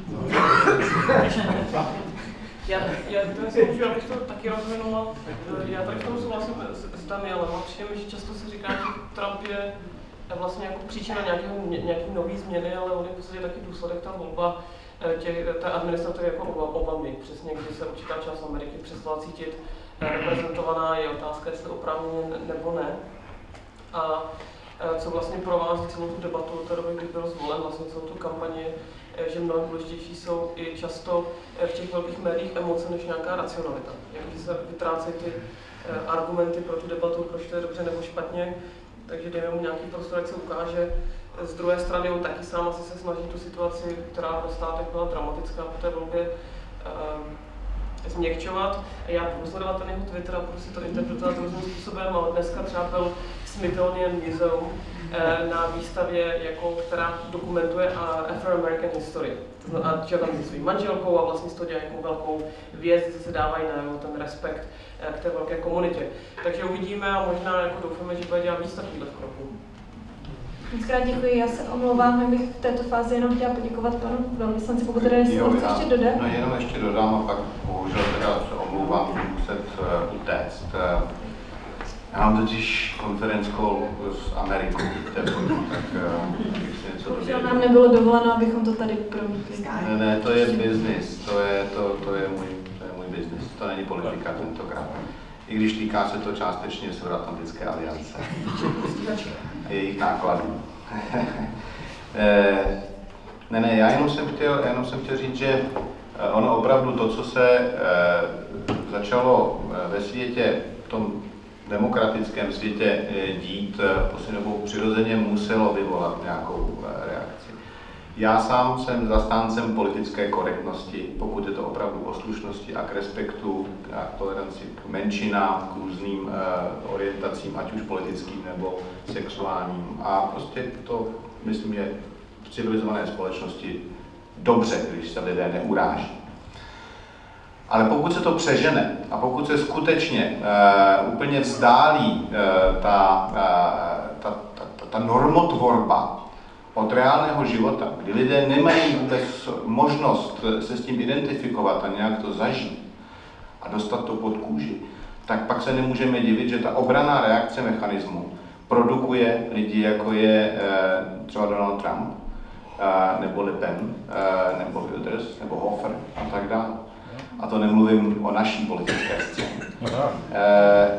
Já, já to si můžu, abych to taky rozvinula. Já tady v tom souhlasím s, s Danielem a přijde mi, že často se říká, že Trump je vlastně jako příčina nějakého, nějaký nový změny, ale on je v podstatě taky důsledek ta volba tě, té administrativy jako Obamy, přesně když se určitá část Ameriky přestala cítit reprezentovaná, je otázka, jestli oprávněně nebo ne. A co vlastně provází celou tu debatu od té doby, kdy byl zvolen, vlastně celou tu kampani, že mnohem důležitější jsou i často v těch velkých médiích emoce než nějaká racionalita. Jak se vytrácejí ty argumenty pro tu debatu, proč to je dobře nebo špatně, takže dejme mu nějaký prostor, jak se ukáže. Z druhé strany on taky sám asi se snaží tu situaci, která ve státech byla dramatická po té volbě, změkčovat. Já budu sledovat ten jeho Twitter a budu si to interpretovat různým způsobem, ale dneska třeba byl Smithsonian Museum na výstavě, jako, která dokumentuje Afro-American history. To znamená, že tam je svou manželkou a vlastně z toho dělají jako velkou věc, že se dávají na ten respekt k té velké komunitě. Takže uvidíme a možná jako doufáme, že bude dělat víc takovýchhle kroků. Mockrát děkuji, já se omlouvám, já bych v této fázi jenom chtěla poděkovat panu velvyslanci, pokud teda jestli to chce ještě dodat. No jenom ještě dodám a pak bohužel teda se omlouvám, že muset uh, utéct. Uh, já mám totiž konferenc call s Amerikou, tak uh, si něco dověděl. Nám nebylo dovoleno, abychom to tady promítli. Ne, ne, to je business, to je, to, to je můj, to je můj business, to není politika tentokrát. I když týká se to částečně Severoatlantické aliance a jejich nákladů. ne, ne, já jenom jsem chtěl, jenom jsem chtěl říct, že ono opravdu to, co se začalo ve světě, v tom demokratickém světě dít, poslední dobou přirozeně muselo vyvolat nějakou reakci. Já sám jsem zastáncem politické korektnosti, pokud je to opravdu o slušnosti a k respektu, a k toleranci k menšinám, k různým uh, orientacím, ať už politickým nebo sexuálním. A prostě to, myslím, je v civilizované společnosti dobře, když se lidé neuráží. Ale pokud se to přežene a pokud se skutečně uh, úplně vzdálí uh, ta, uh, ta, ta, ta, ta normotvorba od reálného života, kdy lidé nemají vůbec možnost se s tím identifikovat a nějak to zažít a dostat to pod kůži, tak pak se nemůžeme divit, že ta obranná reakce mechanismu produkuje lidi, jako je e, třeba Donald Trump, e, nebo Le Pen, e, nebo Wilders, nebo Hofer a tak dále. A to nemluvím o naší politické scéně. E,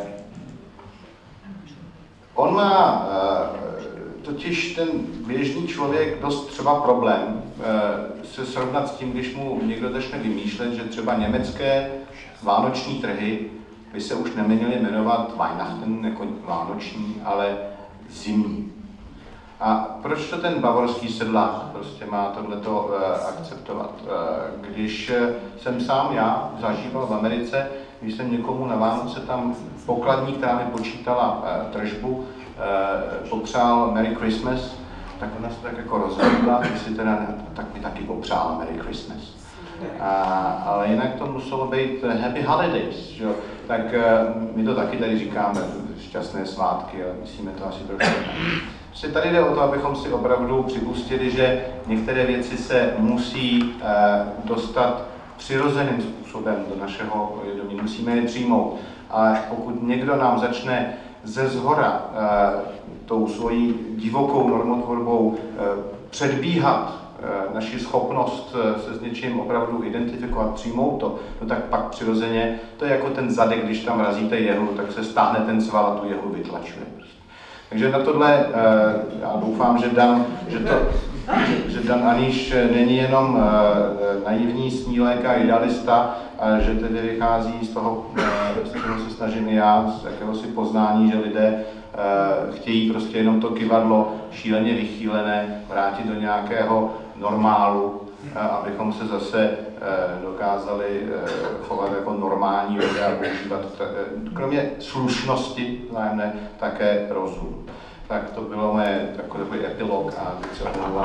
on má e, totiž ten běžný člověk dost třeba problém e, se srovnat s tím, když mu někdo začne vymýšlet, že třeba německé vánoční trhy by se už neměly jmenovat Weihnachten jako vánoční, ale zimní. A proč to ten bavorský sedlák prostě má tohleto uh, akceptovat? Uh, když jsem sám já zažíval v Americe, když jsem někomu na Vánoce tam pokladní, která mi počítala uh, tržbu, uh, popřál Merry Christmas, tak ona se tak jako rozhodla, jestli teda ne, tak mi taky popřála Merry Christmas. A, ale jinak to muselo být Happy Holidays, že jo? Tak uh, my to taky tady říkáme, šťastné svátky, ale myslíme to asi trošku. Prostě tady jde o to, abychom si opravdu připustili, že některé věci se musí uh, dostat přirozeným způsobem do našeho vědomí, musíme je přijmout. Ale pokud někdo nám začne ze zhora uh, tou svojí divokou normotvorbou uh, předbíhat uh, naši schopnost uh, se s něčím opravdu identifikovat, přijmout to, no tak pak přirozeně, to je jako ten zadek, když tam razíte jehlu, tak se stáhne ten sval a tu jehlu vytlačuje. Takže na tohle uh, já doufám, že Dan, že to, že Dan Aníš není jenom uh, naivní snílek a idealista, ale že tedy vychází z toho, uh, z čeho se snažím i já, z jakéhosi poznání, že lidé uh, chtějí prostě jenom to kyvadlo šíleně vychýlené vrátit do nějakého normálu, uh, abychom se zase uh, dokázali uh, chovat jako normální lidé a používat uh, kromě slušnosti vzájemné také rozum. Tak to bylo mé takový epilog a teď se omlouvám.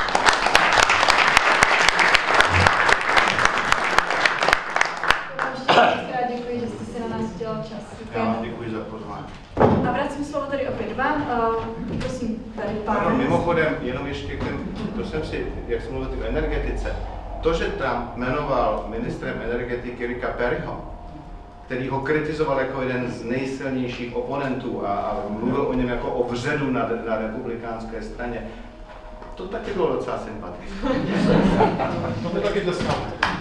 Děkuji, že jste si na nás udělal čas. Já vám děkuji za pozvání. A vracím slovo tady opět vám. Uh, prosím, tady pán. Ano, mimochodem, jenom ještě k těm, to jsem si, jak jsem mluvil o energetice, to, že Trump jmenoval ministrem energetiky Ricka Perryho, který ho kritizoval jako jeden z nejsilnějších oponentů a, a mluvil o něm jako o vředu na, na republikánské straně, to taky bylo docela sympatické. To by taky dostal.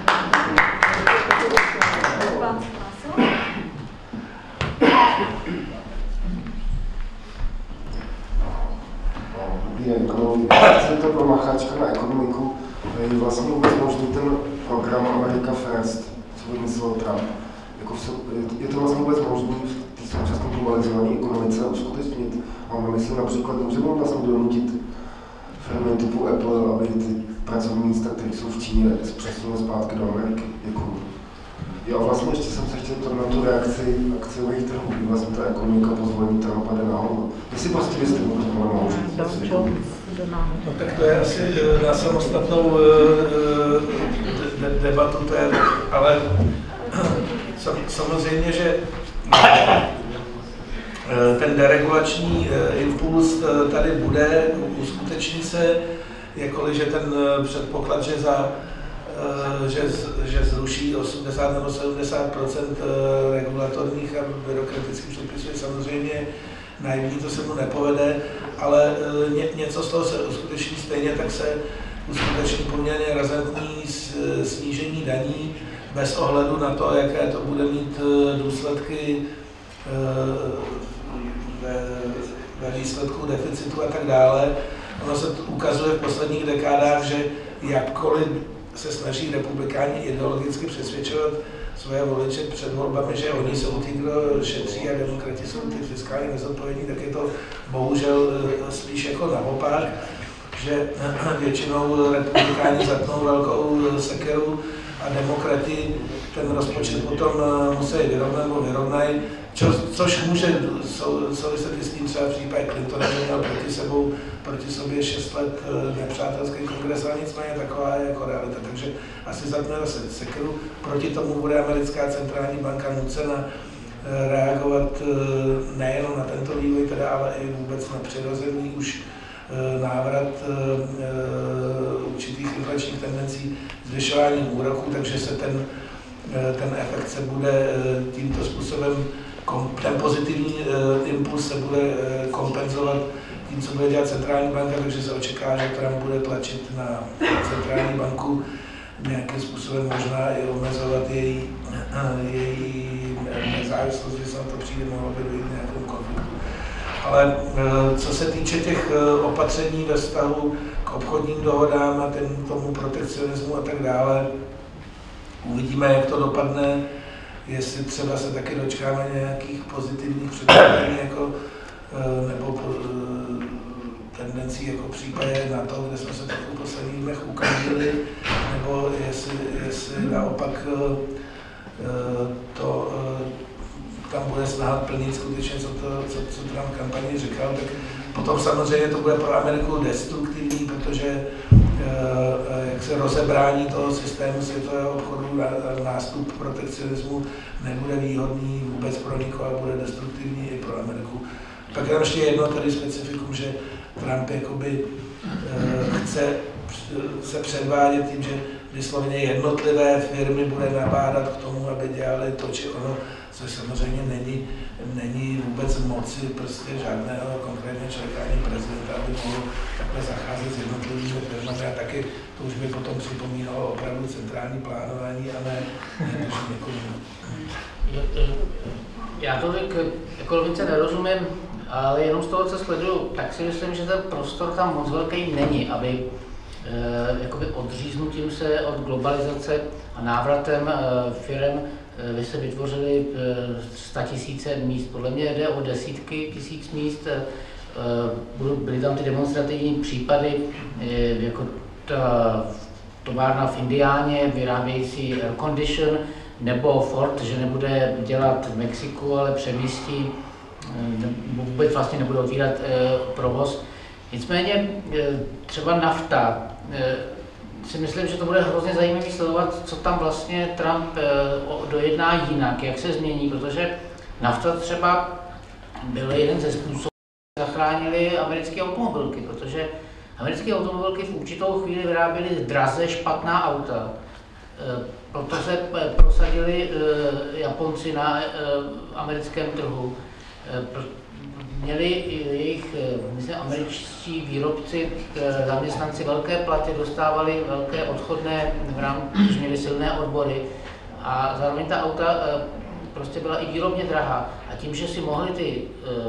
Dobrý den, Centra pro Macháčka na ekonomiku. Je vlastně vůbec možný ten program America First, co vymyslel Trump. Jako v, je to vlastně vůbec možné v té současné globalizované ekonomice uskutečnit. Mám myslím například, můžeme vlastně donutit firmy typu Apple, aby ty pracovní místa, které jsou v Číně, přesunul zpátky do Ameriky. Děkuju. Jo, a vlastně ještě jsem se chtěl to na tu reakci akciových trhů, kdy vlastně ta ekonomika po zvolení Trumpa jde nahoru. Jestli prostě byste mohli mohli říct. No tak to je asi na samostatnou de debatu, to je, ale samozřejmě, že ten deregulační impuls tady bude, uskuteční se, jakkoliv že ten předpoklad, že za Že, že zruší osmdesát nebo sedmdesát procent regulatorních a byrokratických předpisů, je samozřejmě naivní, to se mu nepovede, ale ně, něco z toho se uskuteční stejně, tak se uskuteční poměrně razantní snížení daní bez ohledu na to, jaké to bude mít důsledky ve, ve výsledku deficitu a tak dále. Ono se ukazuje v posledních dekádách, že jakkoliv se snaží republikáni ideologicky přesvědčovat své voliče před volbami, že oni jsou ty, kdo šetří a demokrati jsou ty fiskálně nezodpovědní, tak je to bohužel spíš jako naopak, že většinou republikáni zatnou velkou sekeru a demokrati ten rozpočet potom musí vyrovnat nebo vyrovnají, čo, což může souviset i s tím třeba v případě Clintona, že měl proti sebou, proti sobě šest let nepřátelský kongres, ale nicméně taková je jako realita. Takže asi zatne zase sekeru. Proti tomu bude americká centrální banka nucena reagovat nejen na tento vývoj, teda, ale i vůbec na přirozený už návrat určitých inflačních tendencí zvyšováním úroků, takže se ten, ten efekt se bude tímto způsobem, ten pozitivní impuls se bude kompenzovat tím, co bude dělat centrální banka, takže se očeká, že Trump bude tlačit na centrální banku nějakým způsobem možná i omezovat její, její nezávislost, že se na to přijde, mohlo by dojít nějakému konfliktu. Ale co se týče těch opatření ve vztahu k obchodním dohodám a ten, tomu protekcionismu a tak dále, uvidíme, jak to dopadne, jestli třeba se taky dočkáme nějakých pozitivních předpovědí, jako, nebo tendencí jako v případě na to, kde jsme se tak v posledních dnech ukazili, nebo jestli, jestli naopak to tam bude snaha plnit skutečně, co, to, co, co Trump v kampani říkal, tak potom samozřejmě to bude pro Ameriku destruktivní, protože jak se rozebrání toho systému světového obchodu, nástup protekcionismu nebude výhodný vůbec pro nikoho a bude destruktivní i pro Ameriku. Pak je tam ještě jedno tady specifikum, že Trump jakoby chce se předvádět tím, že vysloveně jednotlivé firmy bude nabádat k tomu, aby dělali to či ono, což samozřejmě není, není vůbec moci prostě žádného konkrétního člověka ani prezidenta, aby mohl takhle zacházet s jednotlivými firmami a taky to už by potom připomínalo opravdu centrální plánování a ne někomu. Já to k ekonomice nerozumím, ale jenom z toho, co sleduju, tak si myslím, že ten prostor tam moc velký není, aby eh, jakoby odříznutím se od globalizace a návratem eh, firem eh, by se vytvořily eh, statisíce míst. Podle mě jde o desítky tisíc míst. Eh, byly tam ty demonstrativní případy, eh, jako ta továrna v Indiáně, vyrábějící air condition, nebo Ford, že nebude dělat v Mexiku, ale přemístí, vůbec vlastně nebude otvírat e, provoz. Nicméně e, třeba nafta, e, si myslím, že to bude hrozně zajímavé sledovat, co tam vlastně Trump e, dojedná jinak, jak se změní, protože nafta třeba byl jeden ze způsobů, jak zachránili americké automobilky, protože americké automobilky v určitou chvíli vyráběly draze špatná auta. E, proto se prosadili e, Japonci na e, americkém trhu. Měli jejich, myslím, američtí výrobci, zaměstnanci velké platy, dostávali velké odchodné v rámci, měli silné odbory a zároveň ta auta prostě byla i výrobně drahá. A tím, že si mohli ty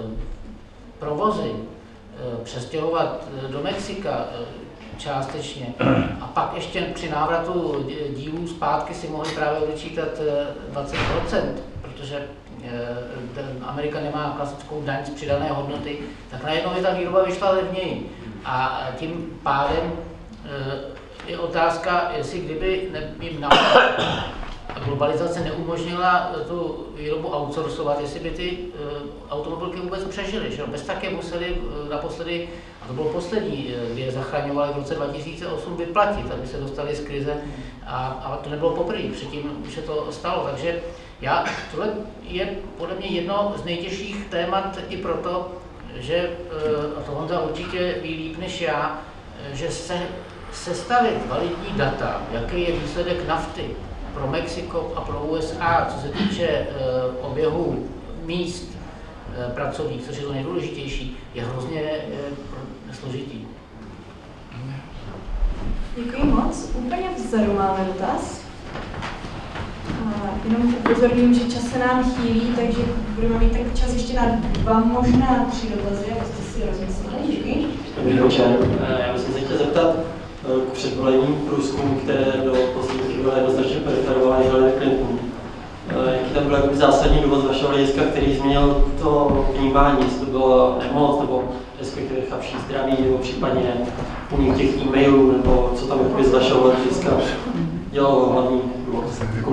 provozy přestěhovat do Mexika částečně a pak ještě při návratu dílů zpátky si mohli právě odečítat dvacet procent, protože Amerika nemá klasickou daň z přidané hodnoty, tak najednou je ta výroba vyšla levněji. A tím pádem je otázka, jestli kdyby jim globalizace neumožnila tu výrobu outsourcovat, jestli by ty automobilky vůbec přežily. Že? Bez tak je museli naposledy, a to bylo poslední, kdy je zachraňovali v roce dva tisíce osm, vyplatit, aby se dostali z krize. A, a to nebylo poprvé, předtím už se to stalo. Takže já, tohle je podle mě jedno z nejtěžších témat i proto, že, a to Honza určitě ví líp než já, že se sestavit validní data, jaký je výsledek nafty pro Mexiko a pro U S A, co se týče oběhu míst pracovních, což je to nejdůležitější, je hrozně složitý. Děkuji moc. Úplně vzadu máme dotaz. Jenom upozorním, že čas se nám chýlí, takže budeme mít tak čas ještě na dva, možná tři dotazy, abyste si rozmysleli. Děkuji. Dobrý večer. Já bych se chtěl zeptat k předvolebním průzkumům, které do poslední doby jednoznačně preferovaly Hillary Clinton. Jaký tam byl jakoby zásadní důvod z vašeho hlediska, který změnil to vnímání, jestli to bylo nemoc, nebo respektive chabší zdraví, nebo případně únik těch e-mailů, nebo co tam jakoby z vašeho hlediska dělalo hlavní důvod?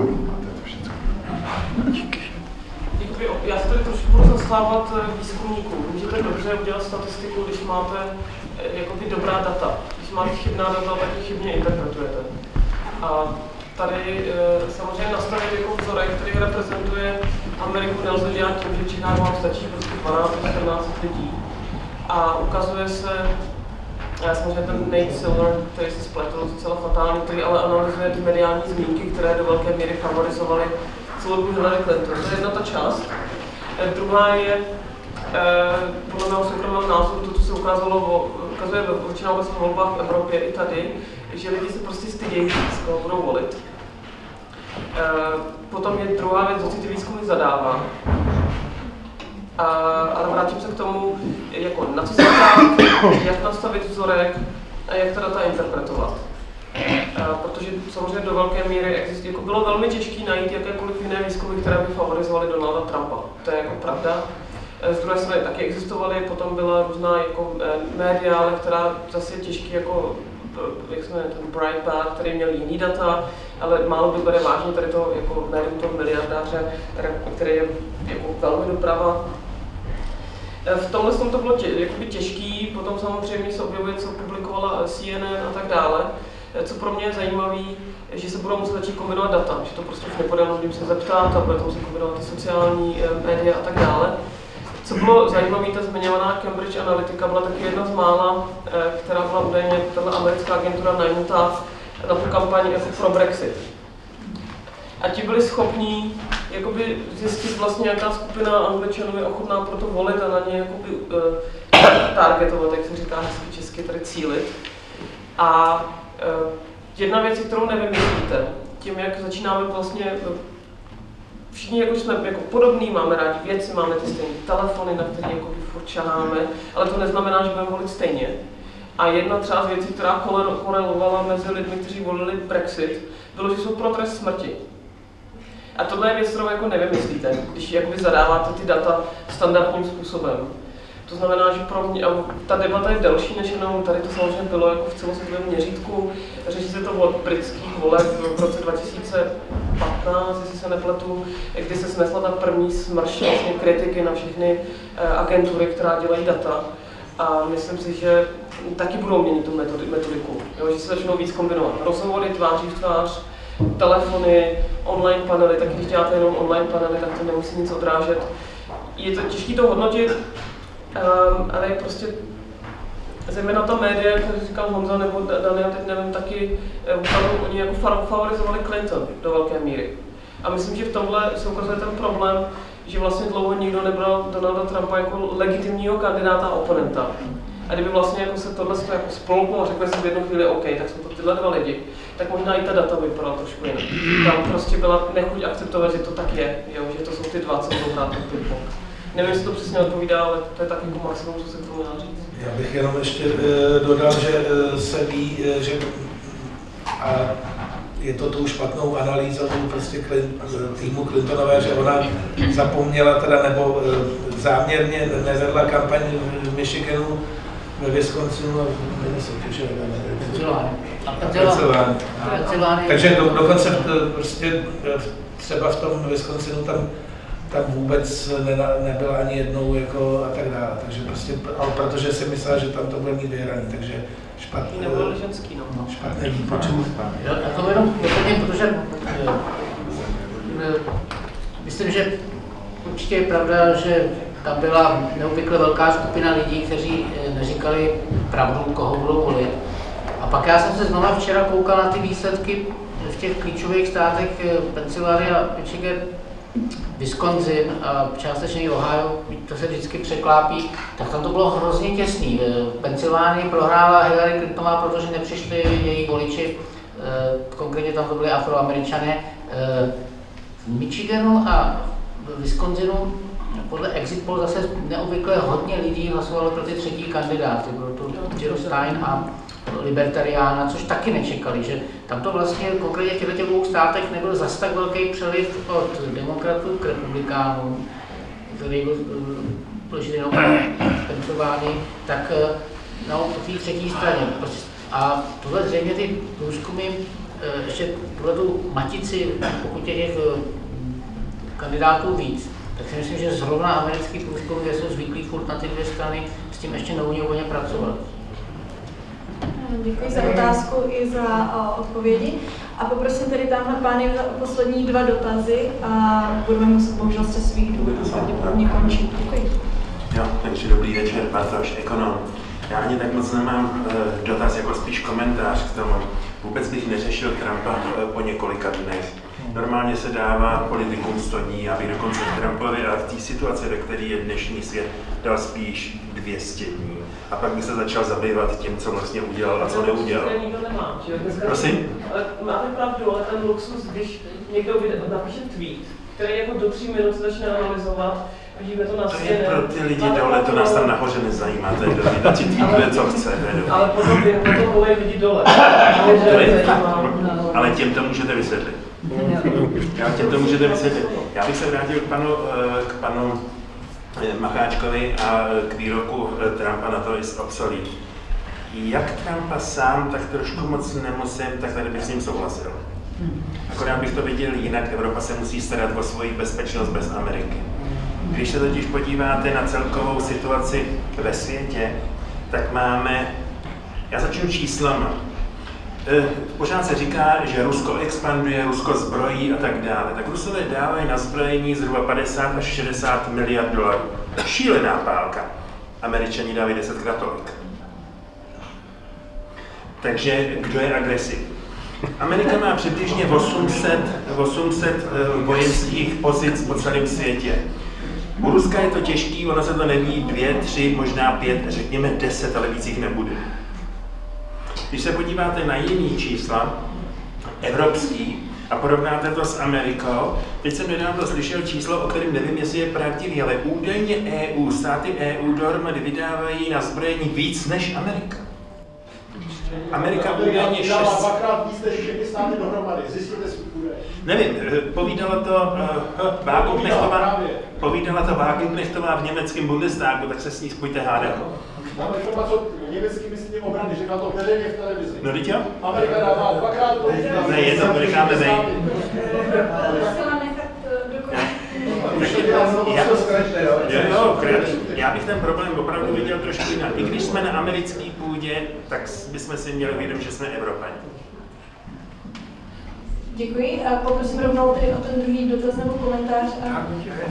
Děkuji. Já se tady trošku budu zastávat výzkumníků. Můžete dobře udělat statistiku, když máte jakoby dobrá data. Když máte chybná data, tak je chybně interpretujete. A tady e, samozřejmě nastavit jako vzorek, který reprezentuje Ameriku, nelze dělat tím, že v Čechách vám stačí prostě dvanáct až čtrnáct lidí. A ukazuje se, já samozřejmě ten Nate Silver, který se spletl docela fatálně, který ale analyzuje ty mediální zmínky, které do velké míry favorizovaly celou Hillary Clinton. To je jedna ta část. E, druhá je, e, podle mého soukromého názoru, to, co se ukázalo, ukazuje ve většinou obecných volbách v Evropě i tady, že lidi se prostě stydějí, z koho budou volit. E, potom je druhá věc, co si ty výzkumy zadává. A, ale vrátím se k tomu, jako na co se ptát, jak nastavit vzorek a jak ta data interpretovat. A, protože samozřejmě do velké míry existuje, jako bylo velmi těžké najít jakékoliv jiné výzkumy, které by favorizovaly Donalda Trumpa. To je jako pravda. Z druhé strany taky existovaly, potom byla různá jako média, ale která zase je těžký jako, jak jsme ten Breitbart, který měl jiný data, ale málo kdo bere vážně tady toho jako médium toho miliardáře, který je jako velmi doprava. V tomhle tom to bylo tě, jakoby těžký, potom samozřejmě se objevuje, co publikovala C N N a tak dále. Co pro mě je zajímavé, že se budou muset začít kombinovat data, že to prostě už nepůjde jenom lidem se zeptat a bude to muset kombinovat ty sociální média a tak dále. Co bylo zajímavé, ta zmiňovaná Cambridge Analytica byla taky jedna z mála, která byla údajně tato americká agentura najmutá na tu kampaň jako pro Brexit. A ti byli schopní jakoby zjistit vlastně, jaká skupina Angličanů je ochotná pro to volit a na ně jakoby, uh, targetovat, jak se říká hezky česky, tady cílit. A uh, jedna věc, kterou nevymyslíte, tím, jak začínáme vlastně, všichni jako jsme jako podobní, máme rádi věci, máme ty stejné telefony, na které jako furt čaháme, ale to neznamená, že budeme volit stejně. A jedna třeba z věcí, která korelovala mezi lidmi, kteří volili Brexit, bylo, že jsou pro trest smrti. A tohle je věc, kterou jako nevymyslíte, když jakoby zadáváte ty data standardním způsobem. To znamená, že pro mě, ta debata je delší než jenom tady to samozřejmě bylo jako v celosvětovém měřítku. Řeší se to od britských voleb v roce dva tisíce patnáct, jestli se nepletu, kdy se snesla ta první smršť vlastně kritiky na všechny agentury, která dělají data. A myslím si, že taky budou měnit tu metodiku, jo, že se začnou víc kombinovat. Rozhovory tváří v tvář, telefony, online panely, tak když děláte jenom online panely, tak to nemusí nic odrážet. Je to těžké to hodnotit, um, ale je prostě zejména ta média, jak říkal Honza nebo Daniel, teď nevím, taky um, oni jako favorizovali Clinton do velké míry. A myslím, že v tomhle se ukazuje ten problém, že vlastně dlouho nikdo nebral Donalda Trumpa jako legitimního kandidáta a oponenta. A kdyby vlastně jako se tohle jako spolklo a řekli si v jednu chvíli OK, tak jsou to tyhle dva lidi, tak možná i ta data vypadala trošku jinak. Tam prostě byla nechuť akceptovat, že to tak je, jo, že to jsou ty dva, co budou hrát ten ping-pong. Nevím, jestli to přesně odpovídá, ale to je tak jako maximum, co se k tomu dá říct. Já bych jenom ještě e, dodal, že e, se ví, e, že a je to tou špatnou analýzou prostě Clint, týmu Clintonové, že ona zapomněla teda nebo e, záměrně nevedla kampaň v Michiganu, ve Wisconsinu a v Minnesota. Takže do, dokonce prostě třeba v tom Wisconsinu tam, tam vůbec ne, nebyla ani jednou jako a tak dále. Takže prostě, ale protože si myslela, že tam to bude mít vyhraní, takže špatný. Nebyl ženský, no. Špatný výpočet. Já to jenom doplním, protože myslím, že určitě je pravda, že tam byla neobvykle velká skupina lidí, kteří neříkali pravdu, koho budou volit. A pak já jsem se znova včera koukal na ty výsledky v těch klíčových státech Pennsylvania, Michigan, Wisconsin a částečně Ohio, to se vždycky překlápí, tak tam to bylo hrozně těsný. V Pensylvánii prohrála Hillary Clintonová, protože nepřišli její voliči, konkrétně tam to byly Afroameričané. V Michiganu a v Wisconsinu podle exit poll zase neobvykle hodně lidí hlasovalo pro ty třetí kandidáty, pro to Jill Stein a libertariána, což taky nečekali, že tam to vlastně konkrétně v těchto dvou státech nebyl zas tak velký přeliv od demokratů k republikánům, který byl důležitý jenom v Pensylvánii, tak no, po té třetí straně. A tohle zřejmě ty průzkumy ještě tuhle tu matici, pokud je těch kandidátů víc, tak si myslím, že zrovna americký průzkum, kde jsou zvyklí furt na ty dvě strany, s tím ještě neumí úplně pracovat. Děkuji za otázku i za uh, odpovědi. A poprosím tedy tamhle pány za poslední dva dotazy a budeme muset bohužel z časových důvodů pravděpodobně končit. Děkuji. Jo, takže dobrý večer, Bartoš, ekonom. Já ani tak moc nemám uh, dotaz, jako spíš komentář k tomu. Vůbec bych neřešil Trumpa uh, po několika dnech. Normálně se dává politikům sto dní, aby dokonce Trumpovi, ale v té situaci, ve které je dnešní svět, dal spíš dvě stě dní. A pak by se začal zabývat tím, co vlastně udělal a co neudělal. To nikdo nemá, že? Prosím? Ale máte pravdu, ale ten luxus, když někdo napíše tweet, který jako do tří minut se začne analyzovat, vidíme to na To je pro ty lidi dole, to nás tam nahoře nezajímá, to je do lidi, ti tweetuje, co chce, to je dobrý. Ale potom to volí lidi dole. Ale těm to můžete vysvětlit. Já těm to můžete vysvětlit. Já bych se vrátil k panu, k panu Macháčkovi a k výroku Trumpa na to is obsolete. Jak Trumpa sám, tak trošku moc nemusím, tak tady bych s ním souhlasil. Akorát bych to viděl jinak, Evropa se musí starat o svoji bezpečnost bez Ameriky. Když se totiž podíváte na celkovou situaci ve světě, tak máme, já začnu číslama. Pořád se říká, že Rusko expanduje, Rusko zbrojí a tak dále. Tak Rusové dávají na zbrojení zhruba padesát až šedesát miliard dolarů. Šílená pálka. Američani dávají desetkrát tolik. Takže kdo je agresivní? Amerika má přibližně osm set vojenských pozic po celém světě. U Ruska je to těžký, ono se to neví dvě, tři, možná pět, řekněme deset, ale víc jich nebude. Když se podíváte na jiný čísla, evropský, a porovnáte to s Amerikou, teď jsem nedávno slyšel číslo, o kterém nevím, jestli je pravdivý, ale údajně E U, státy E U dohromady vydávají na zbrojení víc než Amerika. Amerika údajně šest... dvakrát víc než všechny státy dohromady, zjistíte si údaje. Nevím, povídala to uh, Wagenknechtová, povídala to Wagenknechtová v německém Bundestagu, tak se s ní spojte hádat. Máme informace o německý ministryni obrany, řekla to veřejně v televizi. No teď jo? Amerika dává dvakrát to. Ne, je to, necháme vejít. Já bych ten problém opravdu viděl trošku jinak. I když jsme na americké půdě, tak bychom si měli uvědomit, že jsme Evropani. Děkuji a poprosím rovnou tedy o ten druhý dotaz nebo komentář. A...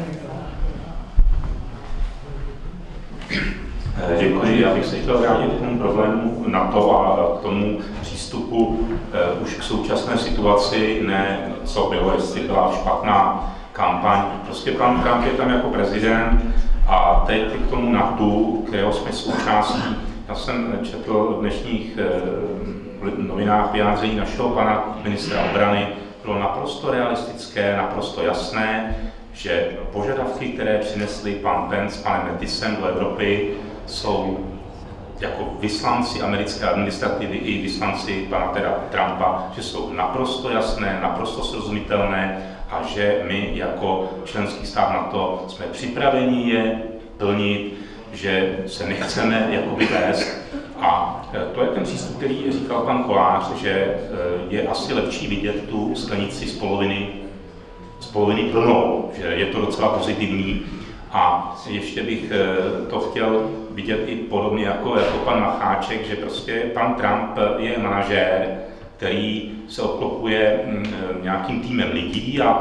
Děkuji, já bych se chtěl vrátit k tomu problému NATO a k tomu přístupu uh, už k současné situaci, ne co bylo, jestli byla špatná kampaň. Prostě pan Trump je tam jako prezident a teď k tomu NATO, kterého jsme součástí. Já jsem četl v dnešních uh, novinách vyjádření našeho pana ministra obrany, bylo naprosto realistické, naprosto jasné, že požadavky, které přinesli pan Pence s panem Mattisem do Evropy, jsou jako vyslanci americké administrativy i vyslanci pana teda Trumpa, že jsou naprosto jasné, naprosto srozumitelné a že my jako členský stát NATO jsme připraveni je plnit, že se nechceme jakoby vést. A to je ten přístup, který říkal pan Kolář, že je asi lepší vidět tu sklenici z poloviny, z poloviny plnou, že je to docela pozitivní. A ještě bych to chtěl vidět i podobně jako, jako pan Macháček, že prostě pan Trump je manažér, který se obklopuje nějakým týmem lidí a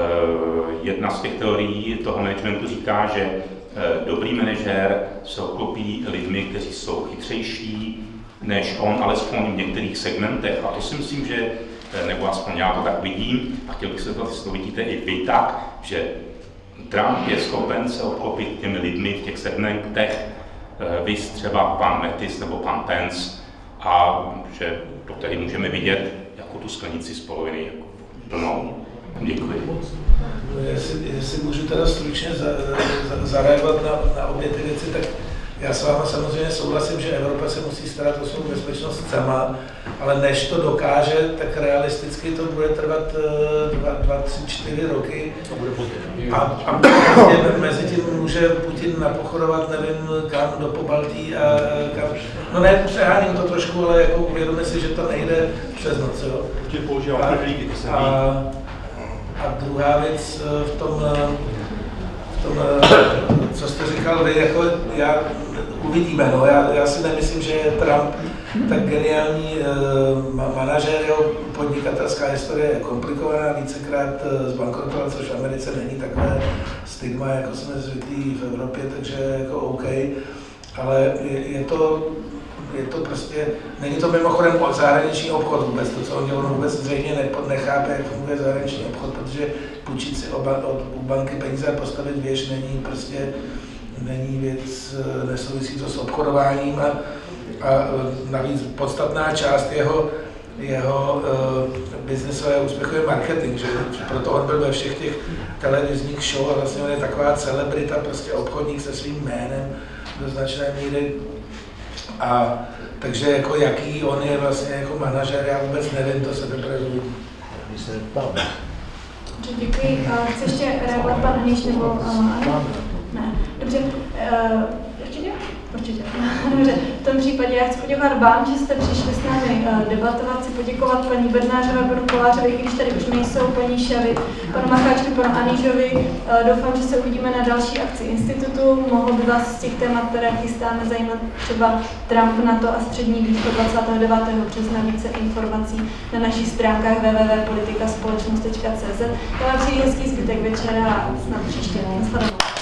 jedna z těch teorií toho managementu říká, že dobrý manažér se obklopí lidmi, kteří jsou chytřejší než on, alespoň v některých segmentech. A to si myslím, že, nebo aspoň já to tak vidím, a chtěl bych se to, jestli to vidíte i vy tak, že Trump je schopen se obklopit těmi lidmi v těch segmentech, viz třeba pan Mattis nebo pan Pence, a že to tady můžeme vidět jako tu sklenici z poloviny jako plnou. Děkuji. Jestli, jestli můžu teda stručně za, za, zareagovat na, na obě ty věci, tak já s váma samozřejmě souhlasím, že Evropa se musí starat o svou bezpečnost sama, ale než to dokáže, tak realisticky to bude trvat dva, dva tři, čtyři roky. A, a mezi tím může Putin napochodovat, nevím kam, do Pobaltí a kam. No ne, přeháním to trošku, ale jako uvědomit si, že to nejde přes noc, jo. A, a, a druhá věc v tom, v tom, co jste říkal vy, jako já uvidíme, no. já, já si nemyslím, že je Trump tak geniální uh, manažér, jeho podnikatelská historie je komplikovaná, vícekrát uh, zbankrotoval, což v Americe není takové stigma, jako jsme zvyklí v Evropě, takže jako OK, ale je, je to je to prostě, není to mimochodem zahraniční obchod vůbec, to, co on dělal, vůbec zřejmě nechápe, jak funguje zahraniční obchod, protože půjčit si oba, od, u banky peníze a postavit věž není prostě, není věc, nesouvisí to s obchodováním a, a navíc podstatná část jeho, jeho uh, biznesového úspěchu je marketing, že proto on byl ve všech těch televizních show a vlastně on je taková celebrita, prostě obchodník se svým jménem do značné míry. A takže jako jaký on je vlastně jako manažer, já vůbec nevím, to se teprve uvidí. Děkuji. Chci ještě reagovat pan Hníš nebo ano? Ne. Dobře. Uh, určitě? Určitě. Dobře. V tom případě já chci poděkovat vám, že jste přišli s námi uh, debatovat. Chci poděkovat paní Bednářové, panu Kolářovi, i když tady už nejsou, paní Šavy, panu Macháčkovi, panu Anížovi. Uh, doufám, že se uvidíme na další akci institutu. Mohlo by vás z těch témat, které chystáme, zajímat třeba Trump, NATO a Střední východ dvacátého devátého března. Více informací na našich stránkách w w w tečka politika společnost tečka c z. Já vám přeji hezký zbytek večera a snad příště. Nashledanou.